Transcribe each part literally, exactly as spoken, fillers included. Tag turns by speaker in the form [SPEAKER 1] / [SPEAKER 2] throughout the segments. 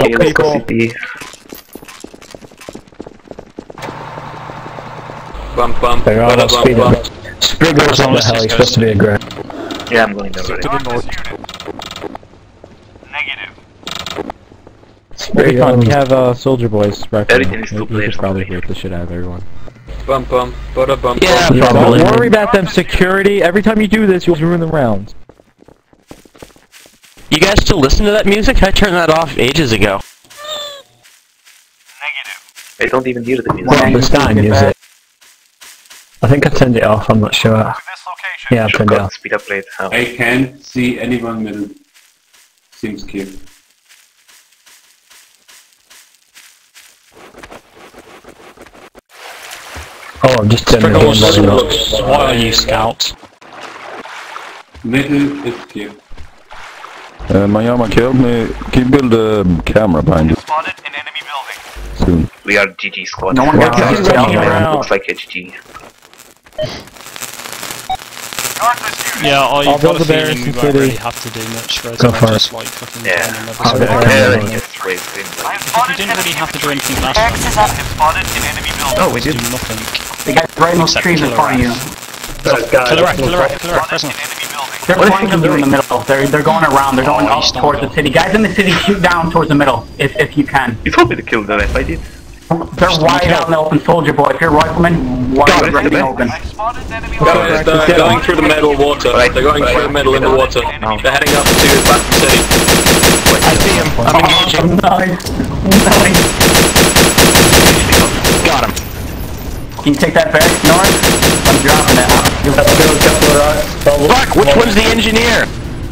[SPEAKER 1] smoke people.
[SPEAKER 2] Bump, bump,
[SPEAKER 3] They're all
[SPEAKER 2] bump,
[SPEAKER 3] speeding
[SPEAKER 2] bump.
[SPEAKER 3] up. Spriggle's on the hill, he's supposed to be a grab.
[SPEAKER 1] Yeah, I'm going there already.
[SPEAKER 4] To the north.
[SPEAKER 5] Very fun. We have uh, soldier boys.
[SPEAKER 1] Everything is two
[SPEAKER 5] You
[SPEAKER 1] players
[SPEAKER 5] could probably
[SPEAKER 1] only.
[SPEAKER 5] hit the shit out of everyone.
[SPEAKER 2] Bump, bump, bada bump,
[SPEAKER 5] Yeah,
[SPEAKER 2] bump.
[SPEAKER 5] don't worry about them security. Every time you do this, you'll ruin the rounds.
[SPEAKER 6] You guys still listen to that music? I turned that off ages ago.
[SPEAKER 1] I don't even hear the music.
[SPEAKER 3] Well, the starting music. I think I turned it off, I'm not sure. Yeah, I turned it off.
[SPEAKER 1] Speed upgrade. Oh.
[SPEAKER 7] I can't see anyone middle. Seems clear.
[SPEAKER 3] Oh, I'm just turning the game on.
[SPEAKER 6] Why are you scouts?
[SPEAKER 7] Middle is clear.
[SPEAKER 8] Uh, Mayama, can you help me? Can you build a camera behind you?
[SPEAKER 9] Spotted an enemy building.
[SPEAKER 8] Soon.
[SPEAKER 1] We are G G squad.
[SPEAKER 3] No one
[SPEAKER 1] Wow.
[SPEAKER 3] gets
[SPEAKER 1] This
[SPEAKER 3] us down
[SPEAKER 1] game
[SPEAKER 3] around.
[SPEAKER 1] looks like H G.
[SPEAKER 4] Yeah, I
[SPEAKER 5] I'll
[SPEAKER 4] got
[SPEAKER 5] build
[SPEAKER 4] a
[SPEAKER 5] the
[SPEAKER 4] feeling
[SPEAKER 5] barracks
[SPEAKER 4] we
[SPEAKER 5] in
[SPEAKER 4] won't
[SPEAKER 5] city.
[SPEAKER 4] really have to do much, guys.
[SPEAKER 3] Go
[SPEAKER 4] I'm
[SPEAKER 3] for
[SPEAKER 4] just like fucking
[SPEAKER 1] Yeah.
[SPEAKER 4] down another
[SPEAKER 3] I'll
[SPEAKER 4] side.
[SPEAKER 3] build
[SPEAKER 1] Yeah,
[SPEAKER 3] the
[SPEAKER 1] like just wait, wait, wait.
[SPEAKER 4] We didn't really have to do anything last
[SPEAKER 9] Barracks is
[SPEAKER 4] time.
[SPEAKER 9] up. Spotted an enemy building.
[SPEAKER 1] Oh, we
[SPEAKER 4] Do
[SPEAKER 1] did.
[SPEAKER 4] nothing.
[SPEAKER 10] They got right in those
[SPEAKER 4] Except
[SPEAKER 10] trees in
[SPEAKER 4] killer
[SPEAKER 10] front of you.
[SPEAKER 4] rats. Killer rat, killer rat, killer rat, present.
[SPEAKER 9] Enemy building.
[SPEAKER 10] They're flanking you in the middle. They're they're going around. They're going
[SPEAKER 4] Oh,
[SPEAKER 10] up
[SPEAKER 4] he's not
[SPEAKER 10] towards the
[SPEAKER 4] going.
[SPEAKER 10] city. Guys in the city, shoot down towards the middle if if you can.
[SPEAKER 1] You told me to kill the ref, I did.
[SPEAKER 10] They're wide out in the open, soldier boy. If you're a rifleman, wide
[SPEAKER 1] Got it,
[SPEAKER 10] ready
[SPEAKER 1] got it.
[SPEAKER 10] open.
[SPEAKER 9] I spotted enemy
[SPEAKER 2] Guys,
[SPEAKER 9] building.
[SPEAKER 2] they're going through the middle water.
[SPEAKER 1] Right.
[SPEAKER 2] They're going through the middle in the water. They're heading up to Baton City.
[SPEAKER 6] I see him. I'm engaging.
[SPEAKER 10] Nice, nice.
[SPEAKER 6] Got him.
[SPEAKER 10] Can you take that back north? I'm dropping it. Give that
[SPEAKER 3] Build a couple of rocks.
[SPEAKER 6] Fuck, which one's the engineer?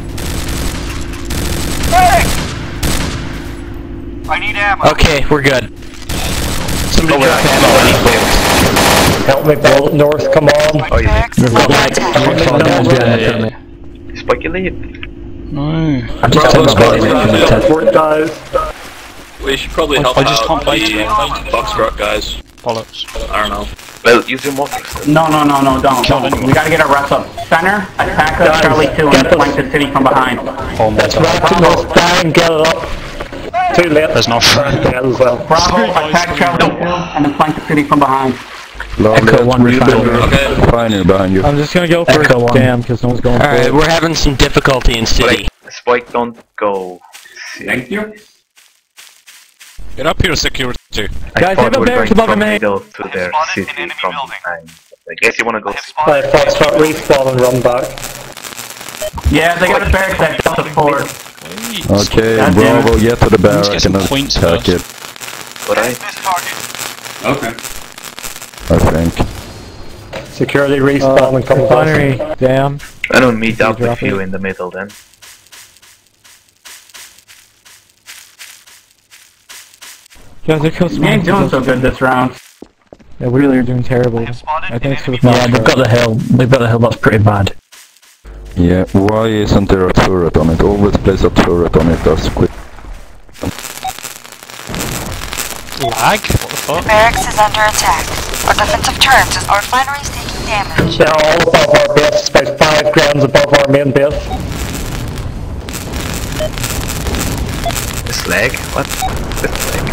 [SPEAKER 9] I need ammo.
[SPEAKER 6] Okay, we're good. Somebody drop ammo. I need bullets.
[SPEAKER 3] Help me build north, come on.
[SPEAKER 1] Oh, you
[SPEAKER 9] Barracks is
[SPEAKER 3] There's
[SPEAKER 9] up.
[SPEAKER 3] like four guys behind
[SPEAKER 6] Yeah,
[SPEAKER 3] me.
[SPEAKER 1] did. Spike your lead.
[SPEAKER 4] No.
[SPEAKER 3] I've just turned my
[SPEAKER 2] Bravo,
[SPEAKER 3] volume up
[SPEAKER 2] Bravo.
[SPEAKER 3] from the test.
[SPEAKER 2] We should probably help
[SPEAKER 4] I just
[SPEAKER 2] out
[SPEAKER 4] can't play
[SPEAKER 2] the
[SPEAKER 4] today.
[SPEAKER 2] Foxtrot guys.
[SPEAKER 4] Bollocks.
[SPEAKER 2] I don't know.
[SPEAKER 1] Well, use your mortars.
[SPEAKER 10] No, no, no, no, don't.
[SPEAKER 4] Kill
[SPEAKER 10] don't.
[SPEAKER 4] anyone.
[SPEAKER 10] We gotta get our reps up. Center, attack us, Charlie two, and flank the city from behind.
[SPEAKER 4] Oh my
[SPEAKER 3] Right
[SPEAKER 4] god.
[SPEAKER 3] to north, down, get it up. Too late.
[SPEAKER 4] There's no
[SPEAKER 3] Yeah, as well.
[SPEAKER 10] Bravo, attack Charlie two, and then flank the city from behind.
[SPEAKER 8] Lovely,
[SPEAKER 3] Echo one,
[SPEAKER 8] rebuild
[SPEAKER 3] refinery.
[SPEAKER 2] Okay.
[SPEAKER 8] a pioneer behind you.
[SPEAKER 5] I'm just gonna go for
[SPEAKER 3] Echo one.
[SPEAKER 5] Damn, because no one's going for
[SPEAKER 6] Alright,
[SPEAKER 5] it.
[SPEAKER 6] we're having some difficulty in city.
[SPEAKER 1] Spike, don't go.
[SPEAKER 7] Thank you.
[SPEAKER 11] Get up here, security.
[SPEAKER 1] I
[SPEAKER 5] Guys,
[SPEAKER 1] thought
[SPEAKER 5] have a
[SPEAKER 1] we're
[SPEAKER 5] barracks
[SPEAKER 1] going
[SPEAKER 5] above
[SPEAKER 1] from
[SPEAKER 5] me.
[SPEAKER 1] middle to their
[SPEAKER 9] Spotted
[SPEAKER 1] city
[SPEAKER 9] an enemy
[SPEAKER 1] from
[SPEAKER 9] building.
[SPEAKER 1] behind. I guess you wanna go.
[SPEAKER 9] I have spotted
[SPEAKER 3] Right,
[SPEAKER 9] an
[SPEAKER 3] Fox,
[SPEAKER 9] enemy
[SPEAKER 3] start
[SPEAKER 9] building.
[SPEAKER 3] respawn and run back.
[SPEAKER 10] Yeah, they got a barracks at Delta four.
[SPEAKER 8] Okay,
[SPEAKER 10] God damn
[SPEAKER 8] Bravo,
[SPEAKER 10] it.
[SPEAKER 8] get to the
[SPEAKER 4] Let's
[SPEAKER 8] barrack
[SPEAKER 4] get some
[SPEAKER 8] and
[SPEAKER 4] points
[SPEAKER 8] attack
[SPEAKER 4] first.
[SPEAKER 8] it,
[SPEAKER 1] Alright.
[SPEAKER 9] This target.
[SPEAKER 7] Okay.
[SPEAKER 8] I think.
[SPEAKER 3] Security respawn
[SPEAKER 5] Uh,
[SPEAKER 3] and come back.
[SPEAKER 5] refinery. Damn.
[SPEAKER 1] I don't meet up
[SPEAKER 5] drop
[SPEAKER 1] with you
[SPEAKER 5] it?
[SPEAKER 1] in the middle then.
[SPEAKER 5] Guys, they're close.
[SPEAKER 10] You ain't doing so good this round.
[SPEAKER 5] Yeah, we really are doing terrible.
[SPEAKER 9] I have spotted
[SPEAKER 5] I
[SPEAKER 9] an
[SPEAKER 5] think it's for
[SPEAKER 9] enemy
[SPEAKER 5] the
[SPEAKER 3] Yeah, they've got the hill. They've got the hill, that's pretty bad.
[SPEAKER 8] Yeah, why isn't there a turret on it? Always place a turret on it, that's quick.
[SPEAKER 4] Lag? What the fuck?
[SPEAKER 9] Barracks is under attack. Our defensive turrets is our refinery is taking damage.
[SPEAKER 3] They're all above our base, about five grounds above our main base.
[SPEAKER 1] This lag? What? This lag?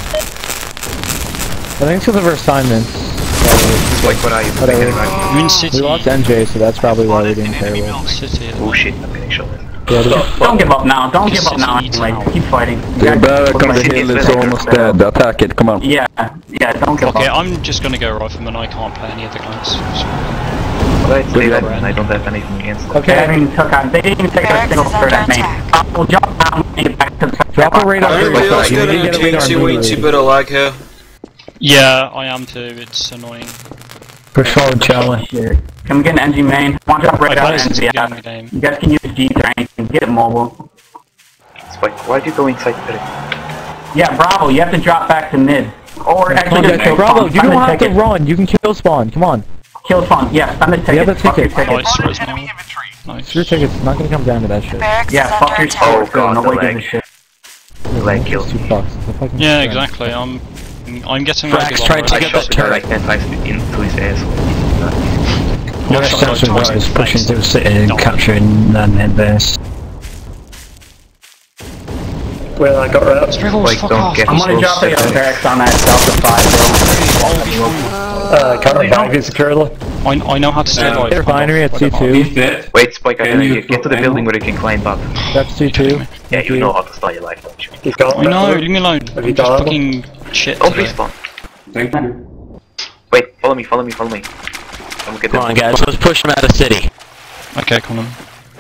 [SPEAKER 5] I think it's because of our assignments.
[SPEAKER 1] Spike, what are you?
[SPEAKER 5] Whatever.
[SPEAKER 1] Making it right?
[SPEAKER 4] You're in city.
[SPEAKER 5] We lost N J, so that's probably why we're doing terrible.
[SPEAKER 4] City.
[SPEAKER 1] Oh shit, I'm getting shot.
[SPEAKER 5] Yeah, they-
[SPEAKER 10] Don't give up now. Don't give up now.
[SPEAKER 4] City
[SPEAKER 10] Anyway, keep fighting. You
[SPEAKER 8] The
[SPEAKER 10] guys-
[SPEAKER 8] barrack on the
[SPEAKER 1] City
[SPEAKER 8] hill
[SPEAKER 1] is
[SPEAKER 8] is
[SPEAKER 1] better.
[SPEAKER 8] almost dead, attack it, come on.
[SPEAKER 10] Yeah, yeah, don't give
[SPEAKER 4] Okay,
[SPEAKER 10] up.
[SPEAKER 4] I'm just gonna go rifleman. I can't play any other guns. So-
[SPEAKER 1] Alright, stay
[SPEAKER 8] job,
[SPEAKER 1] there, and I don't have anything against them.
[SPEAKER 10] They
[SPEAKER 5] Okay,
[SPEAKER 10] haven't even took on. They didn't even take a
[SPEAKER 9] Barracks
[SPEAKER 10] single
[SPEAKER 9] is
[SPEAKER 10] turret at
[SPEAKER 9] under
[SPEAKER 10] me.
[SPEAKER 9] attack.
[SPEAKER 10] Uh, we'll jump down and get back to the
[SPEAKER 5] drop a radar.
[SPEAKER 2] Everybody else
[SPEAKER 5] You need
[SPEAKER 2] getting
[SPEAKER 5] to get a radar
[SPEAKER 2] too way too
[SPEAKER 5] immediately.
[SPEAKER 2] bit of lag here.
[SPEAKER 4] Yeah, I am too. It's annoying.
[SPEAKER 3] Push forward, Charlie.
[SPEAKER 10] Can we get an engine main? One jump right
[SPEAKER 4] I
[SPEAKER 10] out
[SPEAKER 4] play since
[SPEAKER 10] and
[SPEAKER 4] the
[SPEAKER 10] yeah.
[SPEAKER 4] beginning of the game.
[SPEAKER 10] You guys can use G train and get it mobile.
[SPEAKER 1] Spike, why'd you go inside the
[SPEAKER 10] Yeah, Bravo, you have to drop back to mid. Or
[SPEAKER 5] Come
[SPEAKER 10] actually
[SPEAKER 5] on,
[SPEAKER 10] just
[SPEAKER 5] guys.
[SPEAKER 10] kill
[SPEAKER 5] Bravo,
[SPEAKER 10] spawn.
[SPEAKER 5] you
[SPEAKER 10] Spend
[SPEAKER 5] don't
[SPEAKER 10] the
[SPEAKER 5] have to
[SPEAKER 10] ticket.
[SPEAKER 5] run. You can kill spawn. Come on.
[SPEAKER 10] Kill spawn, yeah, spend the ticket.
[SPEAKER 5] Yeah, the
[SPEAKER 10] Fuck your
[SPEAKER 5] ticket.
[SPEAKER 4] Oh,
[SPEAKER 10] ticket.
[SPEAKER 4] it's Resmo.
[SPEAKER 9] Enemy infantry.
[SPEAKER 4] Nice.
[SPEAKER 5] It's your tickets. It's not gonna come down to that shit.
[SPEAKER 9] Barracks
[SPEAKER 10] Yeah,
[SPEAKER 9] is
[SPEAKER 10] fuck
[SPEAKER 9] under
[SPEAKER 10] your
[SPEAKER 9] attack.
[SPEAKER 1] Oh,
[SPEAKER 10] sword, too.
[SPEAKER 1] God,
[SPEAKER 10] Nobody
[SPEAKER 1] the
[SPEAKER 10] gives a shit.
[SPEAKER 1] lag kill?
[SPEAKER 5] It's two bucks. It's a fucking
[SPEAKER 4] Yeah,
[SPEAKER 5] scam.
[SPEAKER 4] exactly. I'm. I'm getting
[SPEAKER 6] Frax
[SPEAKER 4] regular.
[SPEAKER 6] tried to
[SPEAKER 1] I
[SPEAKER 6] get
[SPEAKER 1] shot
[SPEAKER 6] that
[SPEAKER 1] the guy
[SPEAKER 6] turret.
[SPEAKER 1] like ten times into his ass.
[SPEAKER 3] Your stance with what is pushing through the city and capturing their main base. Well, I got rid of.
[SPEAKER 4] Spriggles,
[SPEAKER 1] Like,
[SPEAKER 4] fuck
[SPEAKER 1] don't
[SPEAKER 4] off.
[SPEAKER 1] get
[SPEAKER 10] I'm gonna drop the barracks on that Delta five,
[SPEAKER 3] Uh, can't revive you securely.
[SPEAKER 4] I, I know how to stay
[SPEAKER 7] Uh,
[SPEAKER 4] alive.
[SPEAKER 5] Refinery at C two.
[SPEAKER 7] He's dead.
[SPEAKER 1] Wait, Spike, I
[SPEAKER 7] Can
[SPEAKER 1] can
[SPEAKER 7] you
[SPEAKER 1] you get to the
[SPEAKER 7] flip
[SPEAKER 1] building
[SPEAKER 7] ammo?
[SPEAKER 1] where you can climb up.
[SPEAKER 5] That's C two.
[SPEAKER 1] Yeah,
[SPEAKER 5] Thank
[SPEAKER 1] you
[SPEAKER 5] you.
[SPEAKER 1] know how to stay alive, don't you?
[SPEAKER 3] He's gone.
[SPEAKER 4] I know, leave me alone.
[SPEAKER 3] Have you
[SPEAKER 4] I'm just
[SPEAKER 3] done
[SPEAKER 4] fucking shit
[SPEAKER 1] Don't
[SPEAKER 4] today.
[SPEAKER 1] respawn.
[SPEAKER 7] Thank you.
[SPEAKER 1] Wait, follow me, follow me, follow me. I'm get
[SPEAKER 6] Come on, guys, let's push them out of city.
[SPEAKER 4] Okay, come on.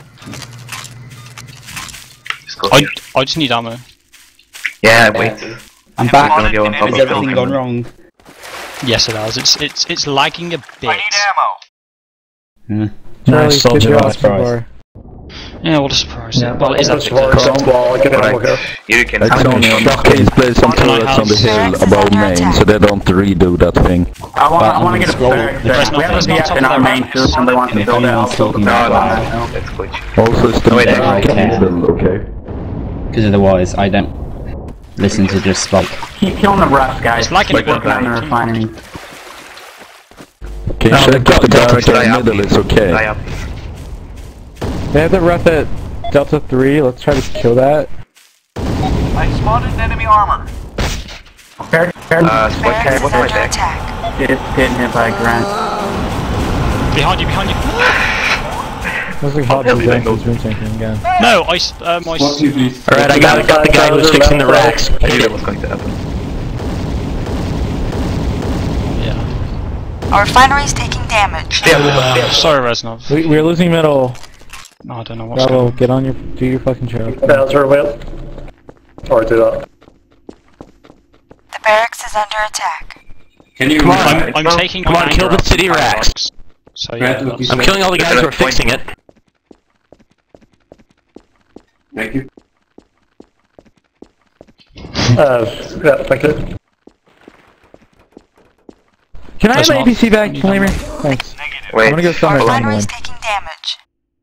[SPEAKER 1] Just go
[SPEAKER 4] I,
[SPEAKER 1] here.
[SPEAKER 4] I just need ammo.
[SPEAKER 1] Yeah, wait.
[SPEAKER 12] I'm
[SPEAKER 1] We're
[SPEAKER 12] back.
[SPEAKER 1] gonna go on top
[SPEAKER 12] Has
[SPEAKER 1] of
[SPEAKER 12] everything
[SPEAKER 1] building.
[SPEAKER 12] gone wrong?
[SPEAKER 4] Yes, it has. It's it's it's lagging a bit.
[SPEAKER 12] Hmm.
[SPEAKER 5] Charlie,
[SPEAKER 3] Nice, soldier,
[SPEAKER 5] good job
[SPEAKER 3] nice
[SPEAKER 5] so
[SPEAKER 3] prize.
[SPEAKER 5] far.
[SPEAKER 4] Yeah, what a surprise.
[SPEAKER 3] Yeah,
[SPEAKER 4] well, it is
[SPEAKER 3] that's
[SPEAKER 4] actually.
[SPEAKER 3] for some wall. Get ammo
[SPEAKER 1] Alright,
[SPEAKER 3] here.
[SPEAKER 1] you can
[SPEAKER 8] It's only please place some
[SPEAKER 4] Can I
[SPEAKER 8] turrets on the
[SPEAKER 4] have-
[SPEAKER 8] hill above main so they don't redo that thing.
[SPEAKER 10] I want, I want to get a
[SPEAKER 12] Scroll.
[SPEAKER 10] barracks there.
[SPEAKER 4] There's
[SPEAKER 10] We have a
[SPEAKER 4] nothing
[SPEAKER 10] V F
[SPEAKER 4] on
[SPEAKER 10] in
[SPEAKER 4] top
[SPEAKER 10] our
[SPEAKER 4] of
[SPEAKER 10] main
[SPEAKER 4] that.
[SPEAKER 10] too. If somebody wants to
[SPEAKER 12] If
[SPEAKER 10] build it, I'll
[SPEAKER 12] anyone's
[SPEAKER 10] build the
[SPEAKER 12] talking
[SPEAKER 10] barracks
[SPEAKER 12] about
[SPEAKER 10] on that.
[SPEAKER 1] Let's glitch.
[SPEAKER 8] Also, it's the
[SPEAKER 1] Oh, wait,
[SPEAKER 8] main
[SPEAKER 1] I
[SPEAKER 12] can't.
[SPEAKER 8] build, okay?
[SPEAKER 12] Because otherwise, I don't listen to just Spike.
[SPEAKER 10] Keep killing the rest, guys.
[SPEAKER 4] It's lagging a
[SPEAKER 10] Keep working
[SPEAKER 4] bit.
[SPEAKER 10] on the refinery.
[SPEAKER 8] Can you
[SPEAKER 5] No,
[SPEAKER 8] check
[SPEAKER 5] they've got
[SPEAKER 8] that the barracks
[SPEAKER 1] Die
[SPEAKER 8] in the
[SPEAKER 1] up.
[SPEAKER 8] middle is
[SPEAKER 1] Die
[SPEAKER 8] okay?
[SPEAKER 1] up.
[SPEAKER 5] They have the ref at Delta three. Let's try to kill that.
[SPEAKER 10] Fair, fair,
[SPEAKER 1] Uh, Spike,
[SPEAKER 9] Barracks
[SPEAKER 1] what's
[SPEAKER 9] is
[SPEAKER 1] my
[SPEAKER 9] under
[SPEAKER 1] back?
[SPEAKER 9] attack.
[SPEAKER 10] it's getting hit by a Grant.
[SPEAKER 4] Behind you, behind you.
[SPEAKER 5] Looks like Hobbs
[SPEAKER 1] hell
[SPEAKER 5] is
[SPEAKER 1] did I
[SPEAKER 5] doing
[SPEAKER 1] know?
[SPEAKER 5] his room tanking again.
[SPEAKER 4] No, I s- uh, my.
[SPEAKER 7] What
[SPEAKER 4] s-
[SPEAKER 7] you please?
[SPEAKER 6] Alright, I got, I got the guy who's fixing the racks.
[SPEAKER 1] I knew that was going to happen.
[SPEAKER 4] Yeah.
[SPEAKER 9] Our refinery is taking damage.
[SPEAKER 1] Stay up, stay
[SPEAKER 4] Uh,
[SPEAKER 1] up.
[SPEAKER 4] sorry, Reznov.
[SPEAKER 5] We, we're losing middle.
[SPEAKER 4] No, I don't know what's
[SPEAKER 5] Bravo,
[SPEAKER 4] going on.
[SPEAKER 5] get on your, do your fucking job.
[SPEAKER 3] Bowser will. Or do that.
[SPEAKER 9] The barracks is under attack.
[SPEAKER 7] Can you
[SPEAKER 6] Come on,
[SPEAKER 7] revive?
[SPEAKER 4] I'm, I'm taking
[SPEAKER 6] Come
[SPEAKER 4] my
[SPEAKER 6] on, kill
[SPEAKER 4] anger
[SPEAKER 6] the
[SPEAKER 4] out
[SPEAKER 6] city
[SPEAKER 4] of
[SPEAKER 6] racks.
[SPEAKER 4] fireworks. So yeah,
[SPEAKER 7] Right, look,
[SPEAKER 4] that's-
[SPEAKER 6] I'm killing all the guys who are fixing it.
[SPEAKER 7] Thank you.
[SPEAKER 3] Uh, yeah, thank you.
[SPEAKER 5] Can I have
[SPEAKER 4] That's
[SPEAKER 5] my
[SPEAKER 4] not-
[SPEAKER 5] A P C back,
[SPEAKER 4] need
[SPEAKER 5] Flamer?
[SPEAKER 4] ammo.
[SPEAKER 5] Thanks.
[SPEAKER 1] Wait.
[SPEAKER 5] I'm gonna go
[SPEAKER 9] Our
[SPEAKER 5] somewhere down the
[SPEAKER 9] refinery
[SPEAKER 5] line.
[SPEAKER 9] is taking damage.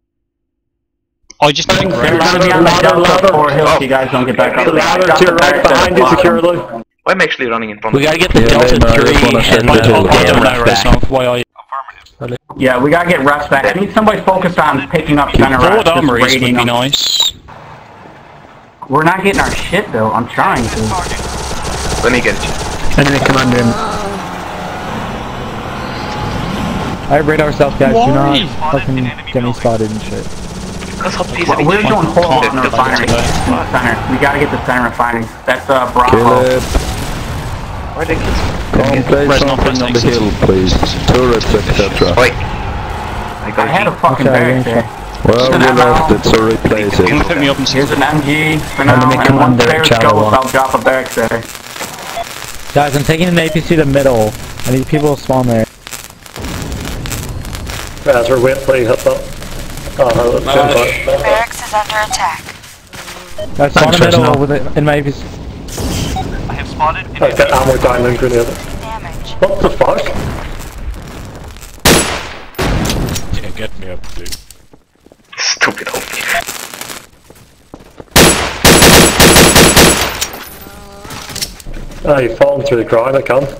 [SPEAKER 4] I just need a
[SPEAKER 10] They're
[SPEAKER 4] grab.
[SPEAKER 10] gonna be on the Delta four hill if you guys don't get back up.
[SPEAKER 3] Louder
[SPEAKER 10] Drop
[SPEAKER 3] to
[SPEAKER 10] the
[SPEAKER 3] your right,
[SPEAKER 10] barracks at
[SPEAKER 3] behind
[SPEAKER 10] the
[SPEAKER 3] you
[SPEAKER 10] bottom.
[SPEAKER 3] securely.
[SPEAKER 1] I'm actually running in front
[SPEAKER 6] We
[SPEAKER 1] of
[SPEAKER 6] gotta get the
[SPEAKER 8] Yeah,
[SPEAKER 6] Delta
[SPEAKER 8] they might
[SPEAKER 6] three
[SPEAKER 8] wanna shut
[SPEAKER 6] and
[SPEAKER 8] the
[SPEAKER 6] the
[SPEAKER 8] hill
[SPEAKER 6] Delta
[SPEAKER 8] down.
[SPEAKER 6] ref back.
[SPEAKER 4] Reznov, why are you?
[SPEAKER 10] Yeah, we gotta get refs back. I need somebody focused on picking up center refs.
[SPEAKER 4] Forward
[SPEAKER 10] just
[SPEAKER 4] armories would
[SPEAKER 10] raiding
[SPEAKER 4] be
[SPEAKER 10] them.
[SPEAKER 4] nice.
[SPEAKER 10] We're not getting our shit built. I'm trying to.
[SPEAKER 1] Let me get it.
[SPEAKER 5] Enemy commander in. I have radar south, guys. Do
[SPEAKER 4] Why?
[SPEAKER 5] not fucking get me spotted and shit.
[SPEAKER 1] That's how piece
[SPEAKER 10] Well,
[SPEAKER 1] of
[SPEAKER 10] we're
[SPEAKER 1] it.
[SPEAKER 10] doing whole on the
[SPEAKER 1] That's
[SPEAKER 10] refinery.
[SPEAKER 1] what
[SPEAKER 10] Center. We gotta get the center refinery. That's uh
[SPEAKER 8] Kill
[SPEAKER 10] Bravo.
[SPEAKER 8] it.
[SPEAKER 1] Why they kill
[SPEAKER 8] Come play
[SPEAKER 4] Reznov,
[SPEAKER 8] something on the
[SPEAKER 4] Reznov.
[SPEAKER 8] hill, please. Turrets, et cetera.
[SPEAKER 1] Spike. I
[SPEAKER 10] I
[SPEAKER 1] got
[SPEAKER 10] had a
[SPEAKER 1] a
[SPEAKER 10] fucking
[SPEAKER 5] Okay,
[SPEAKER 10] barrack
[SPEAKER 5] yeah,
[SPEAKER 10] there.
[SPEAKER 8] Well, we lost it, so replace
[SPEAKER 4] Can you
[SPEAKER 8] it.
[SPEAKER 4] put me up and
[SPEAKER 10] Here's an M G for
[SPEAKER 5] I'm
[SPEAKER 10] now,
[SPEAKER 5] gonna
[SPEAKER 10] and
[SPEAKER 5] come
[SPEAKER 10] once
[SPEAKER 5] under
[SPEAKER 10] theirs
[SPEAKER 5] Charlie
[SPEAKER 10] goes,
[SPEAKER 5] one.
[SPEAKER 10] I'll drop a barracks there.
[SPEAKER 5] Guys, I'm taking an A P C to middle. I need people to spawn there.
[SPEAKER 3] Bowser will, please help out. Oh, that's too much.
[SPEAKER 9] Barracks is under attack.
[SPEAKER 5] Guys, spawn in
[SPEAKER 6] Thanks,
[SPEAKER 5] middle
[SPEAKER 6] Reznov.
[SPEAKER 5] with it, in my A P C.
[SPEAKER 3] I've got ammo diamond grenade.
[SPEAKER 9] Damage.
[SPEAKER 3] What the fuck?
[SPEAKER 11] Yeah, get me up, dude.
[SPEAKER 1] Stupid O P.
[SPEAKER 3] Ah, you've fallen through the ground, I can't.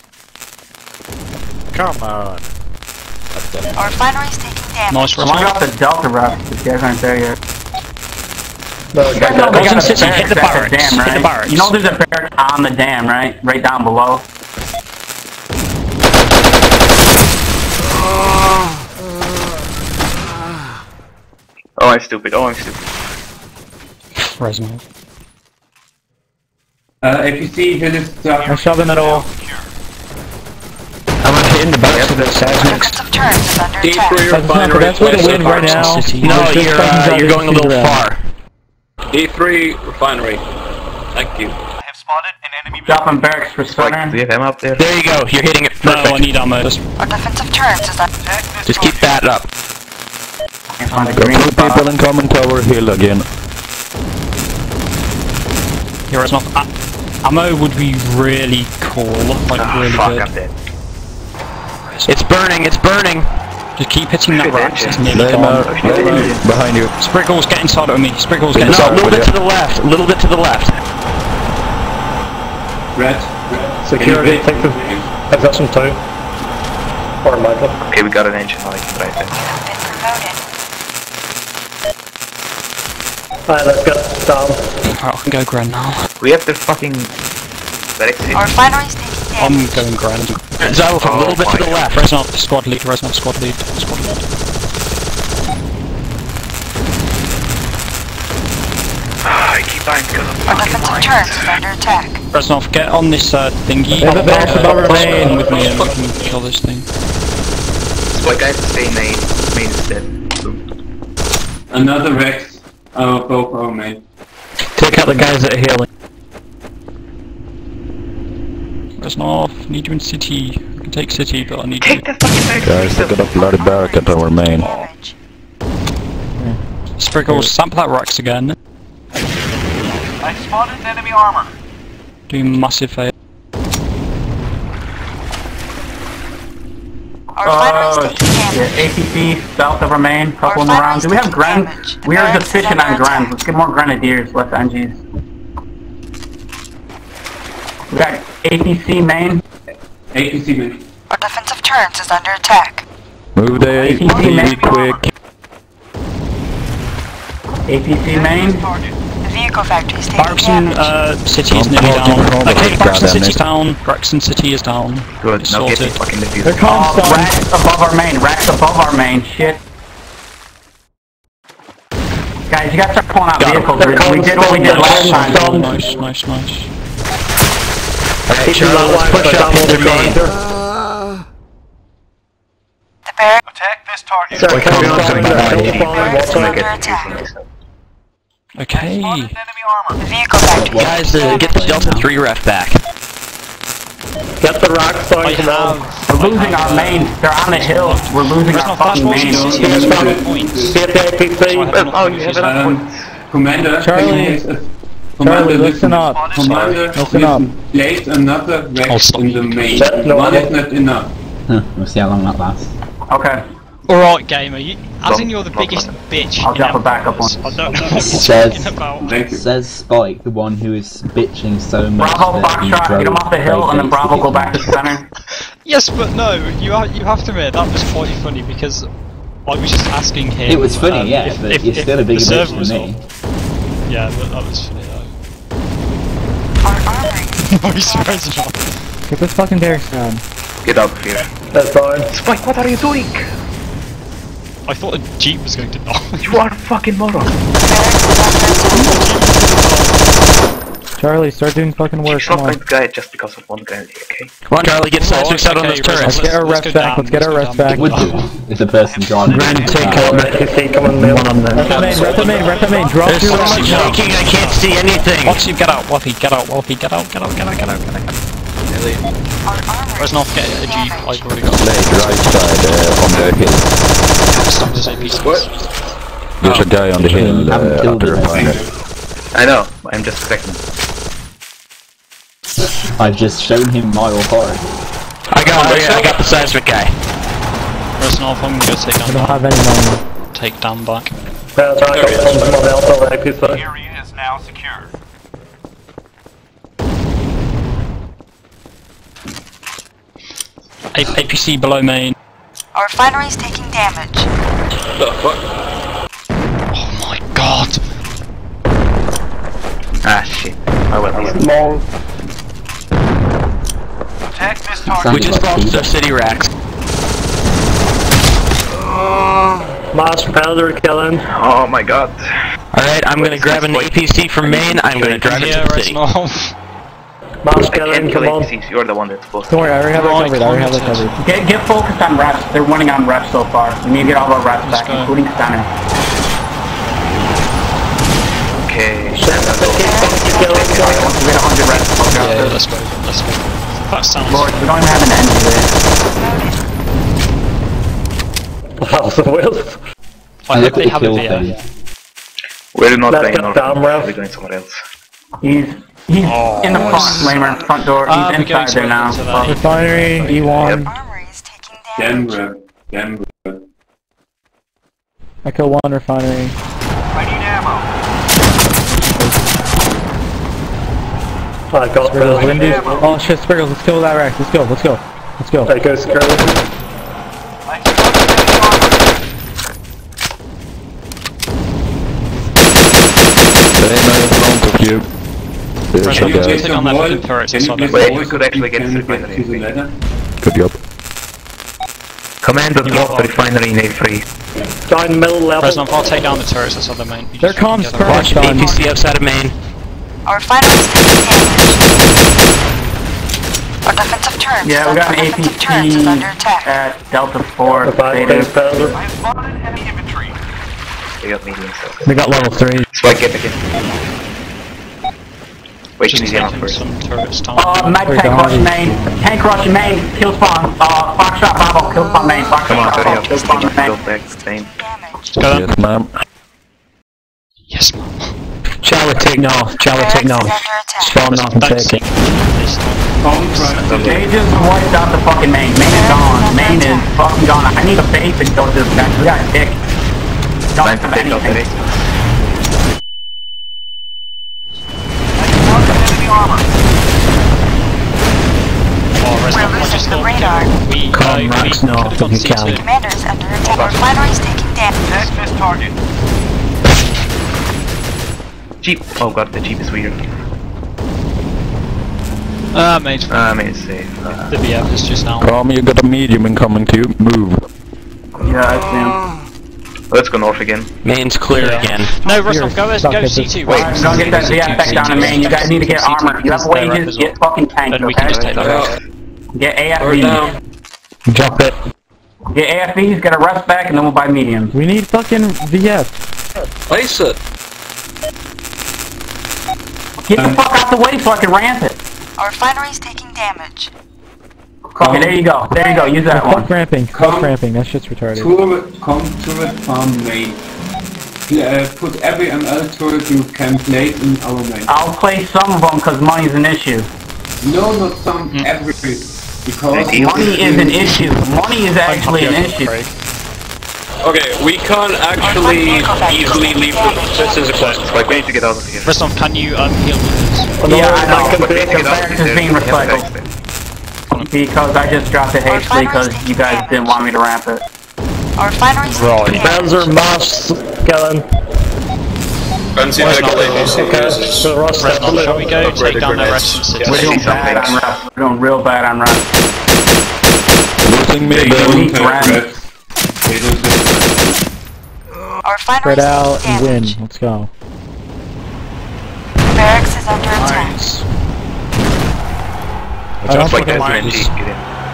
[SPEAKER 11] Come on.
[SPEAKER 9] Our refinery is taking damage.
[SPEAKER 4] nice
[SPEAKER 10] Someone
[SPEAKER 4] Reznov.
[SPEAKER 10] got the Delta ref, if you guys aren't there yet.
[SPEAKER 3] No,
[SPEAKER 10] You guys know they
[SPEAKER 4] Guys
[SPEAKER 10] got
[SPEAKER 4] in
[SPEAKER 10] a
[SPEAKER 4] city, hit
[SPEAKER 10] barracks
[SPEAKER 4] the
[SPEAKER 10] at
[SPEAKER 4] barracks,
[SPEAKER 10] dam,
[SPEAKER 4] hit the
[SPEAKER 10] right?
[SPEAKER 4] barracks.
[SPEAKER 10] You know there's a barracks on the dam, right? Right down below.
[SPEAKER 1] Oh, I'm stupid. Oh, I'm stupid.
[SPEAKER 4] Reznov.
[SPEAKER 7] Uh, if you see visits
[SPEAKER 5] I
[SPEAKER 7] to
[SPEAKER 5] shove in middle.
[SPEAKER 6] I'm gonna hit in the barracks with the seismics.
[SPEAKER 9] Defensive turret is under
[SPEAKER 6] D
[SPEAKER 9] attack.
[SPEAKER 6] three
[SPEAKER 5] That's not the best way to win right now.
[SPEAKER 6] No,
[SPEAKER 5] Just
[SPEAKER 6] you're,
[SPEAKER 5] fucking
[SPEAKER 6] uh, you're
[SPEAKER 5] drop
[SPEAKER 6] going a little
[SPEAKER 5] A P C around.
[SPEAKER 6] far.
[SPEAKER 11] D three refinery. Thank you.
[SPEAKER 10] Dropping barracks for
[SPEAKER 1] Spike,
[SPEAKER 10] center.
[SPEAKER 1] do you have ammo up there?
[SPEAKER 6] There you go, you're hitting it
[SPEAKER 4] No, I
[SPEAKER 6] perfect.
[SPEAKER 4] need ammo.
[SPEAKER 9] Our defensive turret is under
[SPEAKER 6] Just keep that up.
[SPEAKER 10] Can't find a
[SPEAKER 8] Got
[SPEAKER 10] green
[SPEAKER 8] two
[SPEAKER 10] spot.
[SPEAKER 8] people in common tower hill again.
[SPEAKER 4] Here, Reznov. A- ammo would be really cool. Like,
[SPEAKER 1] Ah,
[SPEAKER 4] really
[SPEAKER 1] fuck,
[SPEAKER 4] good.
[SPEAKER 1] I'm dead.
[SPEAKER 6] It's burning, it's burning.
[SPEAKER 4] Just keep hitting that
[SPEAKER 1] Shit,
[SPEAKER 4] rack. It's
[SPEAKER 1] engine.
[SPEAKER 4] nearly
[SPEAKER 8] Flamer,
[SPEAKER 4] gone.
[SPEAKER 8] Flamer, behind you.
[SPEAKER 4] Spriggles, get inside of me. Spriggles, get
[SPEAKER 8] No,
[SPEAKER 6] No, a
[SPEAKER 4] inside.
[SPEAKER 6] little
[SPEAKER 8] with
[SPEAKER 6] bit
[SPEAKER 8] you.
[SPEAKER 6] to the left, a little bit to the left.
[SPEAKER 7] red.
[SPEAKER 3] Security, take the possession too. Or Michael.
[SPEAKER 1] Okay, we got an engine. I can drive it.
[SPEAKER 9] been promoted.
[SPEAKER 3] Alright, let's go. Down.
[SPEAKER 4] Alright, I can go Grand now.
[SPEAKER 1] We have the fucking...
[SPEAKER 9] Our refinery's taking
[SPEAKER 4] I'm
[SPEAKER 9] damage.
[SPEAKER 4] going Grand.
[SPEAKER 6] Zalf, a little bit to the left.
[SPEAKER 4] Resnov, squad lead, Resnov, squad lead, squad lead.
[SPEAKER 1] I keep buying because of
[SPEAKER 9] Our
[SPEAKER 1] fucking
[SPEAKER 9] defensive
[SPEAKER 1] mine.
[SPEAKER 9] turret is under attack.
[SPEAKER 4] Resnov, get on this uh, thingy.
[SPEAKER 3] There's a box
[SPEAKER 4] uh,
[SPEAKER 3] above our
[SPEAKER 4] come
[SPEAKER 3] main.
[SPEAKER 4] with me and we can kill this thing.
[SPEAKER 1] So I guys stay main. Main is dead. Boom.
[SPEAKER 7] Another Rex. Oh, both our main.
[SPEAKER 3] Take out the guys that are healing.
[SPEAKER 4] Resnov, need you in city. I can take city, but I need you.
[SPEAKER 1] Take the fucking back.
[SPEAKER 8] Guys, they got a bloody barrack at our main.
[SPEAKER 9] Damage.
[SPEAKER 4] Sprinkle, sample that Rex again.
[SPEAKER 10] I spotted enemy armor.
[SPEAKER 4] Doing massive fail.
[SPEAKER 9] Our refinery's
[SPEAKER 10] Uh,
[SPEAKER 9] taking damage.
[SPEAKER 10] A P C south of our main, couple
[SPEAKER 9] Our
[SPEAKER 10] them around. Do we have
[SPEAKER 9] refinery's
[SPEAKER 10] Grand?
[SPEAKER 9] taking damage. The
[SPEAKER 10] We are
[SPEAKER 9] barracks
[SPEAKER 10] just fishing
[SPEAKER 9] is under
[SPEAKER 10] on Grand.
[SPEAKER 9] attack.
[SPEAKER 10] Let's get more Grenadiers, less N Gs. We got A P C main.
[SPEAKER 7] A P C main.
[SPEAKER 9] Our defensive turret is under attack.
[SPEAKER 8] Move the A P C quick.
[SPEAKER 10] A P C main.
[SPEAKER 9] The vehicle factory is taking
[SPEAKER 4] Barracks and
[SPEAKER 9] damage.
[SPEAKER 4] uh, city is
[SPEAKER 8] I'm
[SPEAKER 4] nearly
[SPEAKER 8] talking
[SPEAKER 4] down.
[SPEAKER 8] about
[SPEAKER 4] Okay,
[SPEAKER 8] the
[SPEAKER 4] Barracks and
[SPEAKER 8] goddamn
[SPEAKER 4] city's
[SPEAKER 8] it.
[SPEAKER 4] down. Barracks and city is down.
[SPEAKER 1] Good,
[SPEAKER 4] It's
[SPEAKER 1] now get the
[SPEAKER 4] sorted.
[SPEAKER 1] fucking defuse.
[SPEAKER 3] They're calm,
[SPEAKER 10] Oh,
[SPEAKER 3] son.
[SPEAKER 10] racks above our main. Racks above our main. Shit. Guys, you gotta start pulling out vehicles. We, we did what we did last time.
[SPEAKER 4] Oh, nice, nice, nice.
[SPEAKER 3] Alright, Charles, let's push up into main.
[SPEAKER 9] The barracks
[SPEAKER 10] Attack this target.
[SPEAKER 3] Sir, carry on,
[SPEAKER 1] Something
[SPEAKER 3] carry on.
[SPEAKER 1] like
[SPEAKER 3] Don't
[SPEAKER 1] that.
[SPEAKER 3] fall in,
[SPEAKER 9] barracks
[SPEAKER 3] walk
[SPEAKER 9] is
[SPEAKER 3] on.
[SPEAKER 9] under
[SPEAKER 1] Get
[SPEAKER 9] attack.
[SPEAKER 1] defuse.
[SPEAKER 4] Okay.
[SPEAKER 10] Enemy armor.
[SPEAKER 9] The vehicle factory
[SPEAKER 6] Guys, uh, get the Delta three ref back.
[SPEAKER 3] Get the rock starting to move.
[SPEAKER 10] We're losing our main. They're on the hill. We're losing our fucking main.
[SPEAKER 3] See if the A P C.
[SPEAKER 1] Oh, you have enough
[SPEAKER 7] Um,
[SPEAKER 1] points.
[SPEAKER 7] Commander,
[SPEAKER 5] Charlie.
[SPEAKER 7] can you- uh, Commander,
[SPEAKER 5] Charlie, listen up.
[SPEAKER 7] Commander,
[SPEAKER 5] Listen up.
[SPEAKER 7] place another Rex in the main.
[SPEAKER 3] That's no
[SPEAKER 7] One
[SPEAKER 3] idea.
[SPEAKER 7] is not enough.
[SPEAKER 12] Huh, we'll see how long that lasts.
[SPEAKER 10] Okay.
[SPEAKER 13] Alright, gamer, you, as
[SPEAKER 1] Don't-
[SPEAKER 13] in you're the
[SPEAKER 1] don't
[SPEAKER 13] biggest
[SPEAKER 1] bother.
[SPEAKER 13] bitch.
[SPEAKER 10] I'll
[SPEAKER 13] in
[SPEAKER 10] drop a backup
[SPEAKER 13] Outlaws.
[SPEAKER 10] one.
[SPEAKER 13] I don't know what you're
[SPEAKER 12] Says-
[SPEAKER 13] talking about.
[SPEAKER 7] Thank you.
[SPEAKER 12] Says Spike, the one who is bitching so much
[SPEAKER 10] Bravo,
[SPEAKER 12] that he
[SPEAKER 10] Foxtrot,
[SPEAKER 12] drove
[SPEAKER 10] get them off the hill, and then Bravo go back to center.
[SPEAKER 13] Yes, but no, you ha you have to admit, that was quite funny because I was just asking him.
[SPEAKER 12] It was funny,
[SPEAKER 13] um,
[SPEAKER 12] yeah,
[SPEAKER 13] if,
[SPEAKER 12] but
[SPEAKER 13] if,
[SPEAKER 12] you're
[SPEAKER 13] if
[SPEAKER 12] still a
[SPEAKER 13] the
[SPEAKER 12] bigger bitch
[SPEAKER 13] server
[SPEAKER 12] than
[SPEAKER 13] was
[SPEAKER 12] me.
[SPEAKER 13] on. Yeah, but that was funny though.
[SPEAKER 9] Our armory is taking
[SPEAKER 13] Why are you surprised
[SPEAKER 9] damage.
[SPEAKER 13] not?
[SPEAKER 5] Get this fucking barracks down.
[SPEAKER 1] Get out of here.
[SPEAKER 3] That's fine.
[SPEAKER 1] Spike, what are you doing?
[SPEAKER 13] I thought a jeep was going to die.
[SPEAKER 1] You are a fucking moron.
[SPEAKER 9] The barracks is under attack.
[SPEAKER 5] Charlie, start doing fucking
[SPEAKER 1] You
[SPEAKER 5] work.
[SPEAKER 1] shot
[SPEAKER 5] Come
[SPEAKER 1] my
[SPEAKER 5] on.
[SPEAKER 1] guy just because of one guy, okay?
[SPEAKER 6] Come on, Charlie, get seismics out on
[SPEAKER 13] okay,
[SPEAKER 6] those turrets.
[SPEAKER 5] Let's get our
[SPEAKER 13] Let's
[SPEAKER 5] refs
[SPEAKER 13] go
[SPEAKER 5] back.
[SPEAKER 13] down,
[SPEAKER 5] Let's get our
[SPEAKER 13] let's
[SPEAKER 5] refs
[SPEAKER 13] go
[SPEAKER 5] back.
[SPEAKER 13] down.
[SPEAKER 12] Would do if the person driving.
[SPEAKER 3] Grand take out the A P C coming main. One on
[SPEAKER 5] Rep the
[SPEAKER 3] there.
[SPEAKER 5] main, rep the main, rep the main. Drop
[SPEAKER 6] There's
[SPEAKER 5] your
[SPEAKER 6] so much
[SPEAKER 5] refs.
[SPEAKER 6] shaking, I can't see anything.
[SPEAKER 4] Waffy, get out, Waffy, get out, Waffy, get out, get out, get out, get out, get out.
[SPEAKER 9] Our armory
[SPEAKER 4] Where's
[SPEAKER 9] is
[SPEAKER 4] not get
[SPEAKER 9] taking
[SPEAKER 4] a jeep?
[SPEAKER 9] damage.
[SPEAKER 4] I've already got
[SPEAKER 8] Late right side uh, on the hill.
[SPEAKER 4] stop this A P C.
[SPEAKER 8] There's a guy on the hill
[SPEAKER 12] haven't
[SPEAKER 8] uh, at
[SPEAKER 12] killed
[SPEAKER 8] the
[SPEAKER 12] it yet.
[SPEAKER 8] refinery.
[SPEAKER 1] I know, I'm just expecting.
[SPEAKER 12] I've just shown him my authority.
[SPEAKER 6] I got, I got the seismic guy.
[SPEAKER 4] Resnov, I'm gonna go take
[SPEAKER 5] I
[SPEAKER 4] down
[SPEAKER 5] don't
[SPEAKER 4] back.
[SPEAKER 5] have any money.
[SPEAKER 4] Take down back.
[SPEAKER 3] That's right, I'll come to my belt on the A P C.
[SPEAKER 10] Area is now secure.
[SPEAKER 4] A P C below main.
[SPEAKER 9] Our refinery is taking damage.
[SPEAKER 11] The fuck?
[SPEAKER 4] Oh my god.
[SPEAKER 1] Ah, shit. I will.
[SPEAKER 3] Small.
[SPEAKER 10] Attack this
[SPEAKER 12] Sounds
[SPEAKER 6] We just
[SPEAKER 12] like
[SPEAKER 6] lost
[SPEAKER 12] Peter.
[SPEAKER 6] the city racks.
[SPEAKER 3] Mass powder killing.
[SPEAKER 1] Oh my god.
[SPEAKER 6] Alright, I'm gonna grab an A P C from main, I'm gonna drive it
[SPEAKER 13] Yeah,
[SPEAKER 6] to the city.
[SPEAKER 13] Resnov.
[SPEAKER 3] Mass
[SPEAKER 1] I can't
[SPEAKER 3] killing,
[SPEAKER 1] kill
[SPEAKER 3] come on.
[SPEAKER 1] A P Cs, you're the one that's supposed to.
[SPEAKER 5] Don't worry, I already have that
[SPEAKER 4] Right,
[SPEAKER 5] covered. I already have that
[SPEAKER 4] commented.
[SPEAKER 5] covered.
[SPEAKER 10] Get, get focused on refs. They're winning on refs so far. We need to get all our refs
[SPEAKER 4] Let's
[SPEAKER 10] back,
[SPEAKER 4] go.
[SPEAKER 10] including center.
[SPEAKER 1] Okay.
[SPEAKER 10] Once we get one hundred refs, we'll go.
[SPEAKER 4] Yeah, let's go, let's go. That sounds...
[SPEAKER 10] Lord, we don't even have an end to this.
[SPEAKER 3] Wow, so well.
[SPEAKER 4] I
[SPEAKER 12] I
[SPEAKER 4] hope
[SPEAKER 12] look
[SPEAKER 4] they
[SPEAKER 12] at
[SPEAKER 4] have
[SPEAKER 12] the
[SPEAKER 4] a
[SPEAKER 12] kill
[SPEAKER 4] V A.
[SPEAKER 12] thing.
[SPEAKER 1] We're not
[SPEAKER 3] Let's
[SPEAKER 1] going
[SPEAKER 3] get
[SPEAKER 1] north.
[SPEAKER 3] down, Ralph.
[SPEAKER 1] We're going somewhere else.
[SPEAKER 10] He's he's
[SPEAKER 4] Oh,
[SPEAKER 10] in the front,
[SPEAKER 4] nice.
[SPEAKER 10] Lamer, front door. He's
[SPEAKER 4] Ah, we're going
[SPEAKER 10] inside there
[SPEAKER 4] to-
[SPEAKER 10] now.
[SPEAKER 4] to that.
[SPEAKER 10] Fuck.
[SPEAKER 5] Refinery, E one.
[SPEAKER 1] Yep.
[SPEAKER 9] Armory is taking damage.
[SPEAKER 7] Denver. Denver.
[SPEAKER 5] Echo one, refinery.
[SPEAKER 10] I need ammo.
[SPEAKER 3] I got
[SPEAKER 5] Spriggles,
[SPEAKER 3] the
[SPEAKER 5] Windy. Oh shit, Spriggles, let's kill that rack. Let's go, let's go. Let's go.
[SPEAKER 3] Echo security.
[SPEAKER 10] I spotted enemy armor.
[SPEAKER 8] in front of you. There's
[SPEAKER 13] Can
[SPEAKER 8] a
[SPEAKER 13] you
[SPEAKER 8] guy.
[SPEAKER 13] take on that fucking turret
[SPEAKER 7] Can you
[SPEAKER 13] inside
[SPEAKER 7] please
[SPEAKER 13] the
[SPEAKER 1] Wait, we could actually get
[SPEAKER 7] can
[SPEAKER 1] to
[SPEAKER 7] we
[SPEAKER 1] the
[SPEAKER 7] get to the
[SPEAKER 1] refinery.
[SPEAKER 7] ladder?
[SPEAKER 8] Good job.
[SPEAKER 1] Command the block the refinery in A three.
[SPEAKER 3] Down middle level.
[SPEAKER 13] Resnov, I'll take down the turrets outside the main. You
[SPEAKER 5] Their
[SPEAKER 13] just fucking
[SPEAKER 5] comms
[SPEAKER 13] get them.
[SPEAKER 5] perfect
[SPEAKER 6] Watch
[SPEAKER 5] on.
[SPEAKER 6] A P C outside of main.
[SPEAKER 9] Our refinery is taking damage. Our defensive turrets.
[SPEAKER 10] Yeah, we got an
[SPEAKER 9] defensive turrets is under
[SPEAKER 10] A P C
[SPEAKER 9] attack.
[SPEAKER 10] at Delta four.
[SPEAKER 3] Back
[SPEAKER 10] Beta.
[SPEAKER 3] Felder.
[SPEAKER 1] They got medium stuff.
[SPEAKER 3] They got level three.
[SPEAKER 1] Spike, get again. Wait,
[SPEAKER 13] Just
[SPEAKER 1] you need the
[SPEAKER 13] taking
[SPEAKER 1] first.
[SPEAKER 13] some turrets down.
[SPEAKER 10] Uh, Mag
[SPEAKER 5] Where's
[SPEAKER 10] tank
[SPEAKER 5] the
[SPEAKER 10] rushing
[SPEAKER 5] Hardy?
[SPEAKER 10] main. Tank rushing main. Kill spawn. Uh, Foxtrot Bravo. Kill spawn main. Foxtrot
[SPEAKER 1] Come on, hurry
[SPEAKER 10] Bravo.
[SPEAKER 1] up.
[SPEAKER 10] Kill spawn
[SPEAKER 1] Go
[SPEAKER 10] main.
[SPEAKER 1] back, same.
[SPEAKER 9] Damage.
[SPEAKER 13] Go down.
[SPEAKER 8] Yes, ma'am.
[SPEAKER 13] Yes, ma'am.
[SPEAKER 3] Charlie taking off. Charlie
[SPEAKER 9] Barracks
[SPEAKER 3] taking
[SPEAKER 9] is
[SPEAKER 3] off.
[SPEAKER 9] under attack.
[SPEAKER 3] Spawn off and
[SPEAKER 13] Thanks.
[SPEAKER 3] taking.
[SPEAKER 10] They just wiped out the fucking main. Main is gone. Main is fucking gone. I need a base and go to this guy. We got a dick. Don't
[SPEAKER 1] Time to
[SPEAKER 10] have
[SPEAKER 1] take off
[SPEAKER 10] anything.
[SPEAKER 1] the
[SPEAKER 13] Oh, Resnov,
[SPEAKER 9] We're
[SPEAKER 13] I
[SPEAKER 9] losing
[SPEAKER 13] just
[SPEAKER 9] the
[SPEAKER 13] thought
[SPEAKER 9] radar.
[SPEAKER 13] we,
[SPEAKER 3] Come,
[SPEAKER 13] uh, we
[SPEAKER 3] Max,
[SPEAKER 13] could
[SPEAKER 3] no,
[SPEAKER 13] have gone
[SPEAKER 3] you
[SPEAKER 13] C
[SPEAKER 3] can.
[SPEAKER 13] two.
[SPEAKER 9] Commander is under attack. Our refinery is taking damage.
[SPEAKER 1] Jeep. Oh god, the Jeep is weird.
[SPEAKER 13] Ah, mate.
[SPEAKER 1] Ah, uh, it's safe. Uh,
[SPEAKER 13] The B F is just now.
[SPEAKER 8] Calm, you got a medium incoming to you. Move.
[SPEAKER 10] Yeah, I see him.
[SPEAKER 1] let's go north again.
[SPEAKER 6] Main's clear again.
[SPEAKER 13] No, Resnov, go,
[SPEAKER 5] stuck
[SPEAKER 13] go
[SPEAKER 5] at
[SPEAKER 13] C
[SPEAKER 5] this-
[SPEAKER 13] two.
[SPEAKER 1] Wait,
[SPEAKER 10] Alright, go get that V F back down in main. You guys need to get armor. You have wages, get fucking tanks,
[SPEAKER 13] Then we can just
[SPEAKER 10] okay?
[SPEAKER 13] take that.
[SPEAKER 10] Get
[SPEAKER 11] Or
[SPEAKER 10] A F Vs.
[SPEAKER 11] down.
[SPEAKER 3] Drop it.
[SPEAKER 10] Get A F Vs, get a rest back, and then we'll buy mediums.
[SPEAKER 5] We need fucking V S.
[SPEAKER 11] Place it.
[SPEAKER 10] Get the fuck out the way so I can ramp it.
[SPEAKER 9] Our refinery is taking damage.
[SPEAKER 10] Okay, there you go. There you go. Use that one.
[SPEAKER 5] Fuck ramping.
[SPEAKER 7] Come.
[SPEAKER 5] Fuck ramping. That shit's retarded.
[SPEAKER 7] Turret, come turret farm main. Uh, put every M L turret you can place in our main.
[SPEAKER 10] I'll play some of them because money's an issue.
[SPEAKER 7] No, not some, every. Because
[SPEAKER 10] Money is an issue. Money is actually an issue.
[SPEAKER 11] Okay, we can't actually easily leave the this is a quest.
[SPEAKER 1] Like, we need to get out of here.
[SPEAKER 13] Resnov, can you um, heal with
[SPEAKER 10] Yeah, I know.
[SPEAKER 1] But we need to
[SPEAKER 10] The
[SPEAKER 1] get out of
[SPEAKER 10] barracks
[SPEAKER 1] here.
[SPEAKER 10] is being recycled. Because I just dropped it hastily because you guys didn't want me to ramp it.
[SPEAKER 9] Our refinery is taking damage.
[SPEAKER 3] Panzer Moss. Kellen.
[SPEAKER 11] Fancy
[SPEAKER 3] Okay, so Ross,
[SPEAKER 13] this? Resnov, shall we go take down the rest of the city?
[SPEAKER 10] We're doing bad on rest. We're doing real bad on rest.
[SPEAKER 8] Losing
[SPEAKER 7] they
[SPEAKER 8] middle.
[SPEAKER 7] don't
[SPEAKER 10] need
[SPEAKER 7] have
[SPEAKER 10] rest.
[SPEAKER 7] rest. They don't have
[SPEAKER 9] Our refinery
[SPEAKER 5] Spread
[SPEAKER 9] is
[SPEAKER 5] out
[SPEAKER 9] taking
[SPEAKER 5] and win.
[SPEAKER 9] damage.
[SPEAKER 5] Let's go.
[SPEAKER 9] Barracks is under attack.
[SPEAKER 5] I don't
[SPEAKER 1] Spike,
[SPEAKER 5] fucking
[SPEAKER 1] guys,
[SPEAKER 5] mind.
[SPEAKER 1] we're in Jeep. Get in.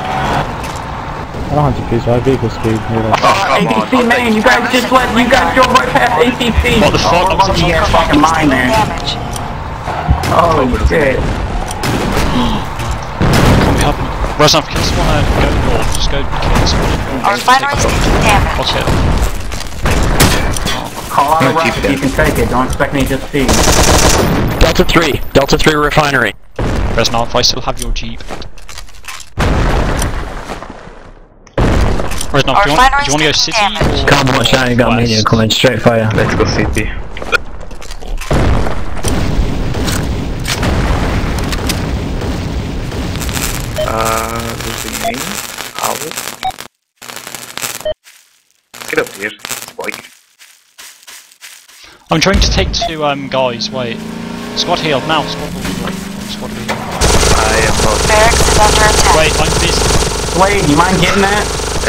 [SPEAKER 5] I don't have G P, so I have vehicle speed. Here, look.
[SPEAKER 1] Oh, come on.
[SPEAKER 10] A P C main, you guys just let, you guys drove right past A P C.
[SPEAKER 13] What the fuck?
[SPEAKER 10] Oh, fuck, you get fucking mine, man.
[SPEAKER 9] Damage.
[SPEAKER 10] Holy shit.
[SPEAKER 13] Can we help him? Resnov, can you just wanna go north? Just go kill this one.
[SPEAKER 9] Our refinery is taking damage.
[SPEAKER 13] Watch it.
[SPEAKER 10] Call out a
[SPEAKER 1] I'm gonna
[SPEAKER 10] rest
[SPEAKER 1] keep
[SPEAKER 10] if
[SPEAKER 1] it
[SPEAKER 10] you can take it. Don't expect me to just see.
[SPEAKER 6] Delta three. Delta three refinery.
[SPEAKER 13] Resnov, I still have your Jeep. Resnov,
[SPEAKER 9] Our
[SPEAKER 13] do you want, do
[SPEAKER 9] refinery's
[SPEAKER 13] you want to go
[SPEAKER 9] taking
[SPEAKER 13] city
[SPEAKER 9] damage.
[SPEAKER 13] or
[SPEAKER 3] Come on, Shiny got
[SPEAKER 13] west?
[SPEAKER 3] medium coming straight fire.
[SPEAKER 1] Let's go city. Uh, losing main. Owl. Get up here. Spike.
[SPEAKER 13] I'm trying to take two um guys, wait. Squad healed now, squad healed. Squad healed.
[SPEAKER 1] I am not.
[SPEAKER 9] Barracks is under attack.
[SPEAKER 13] Wait, I'm busy.
[SPEAKER 10] Slade, you mind getting that?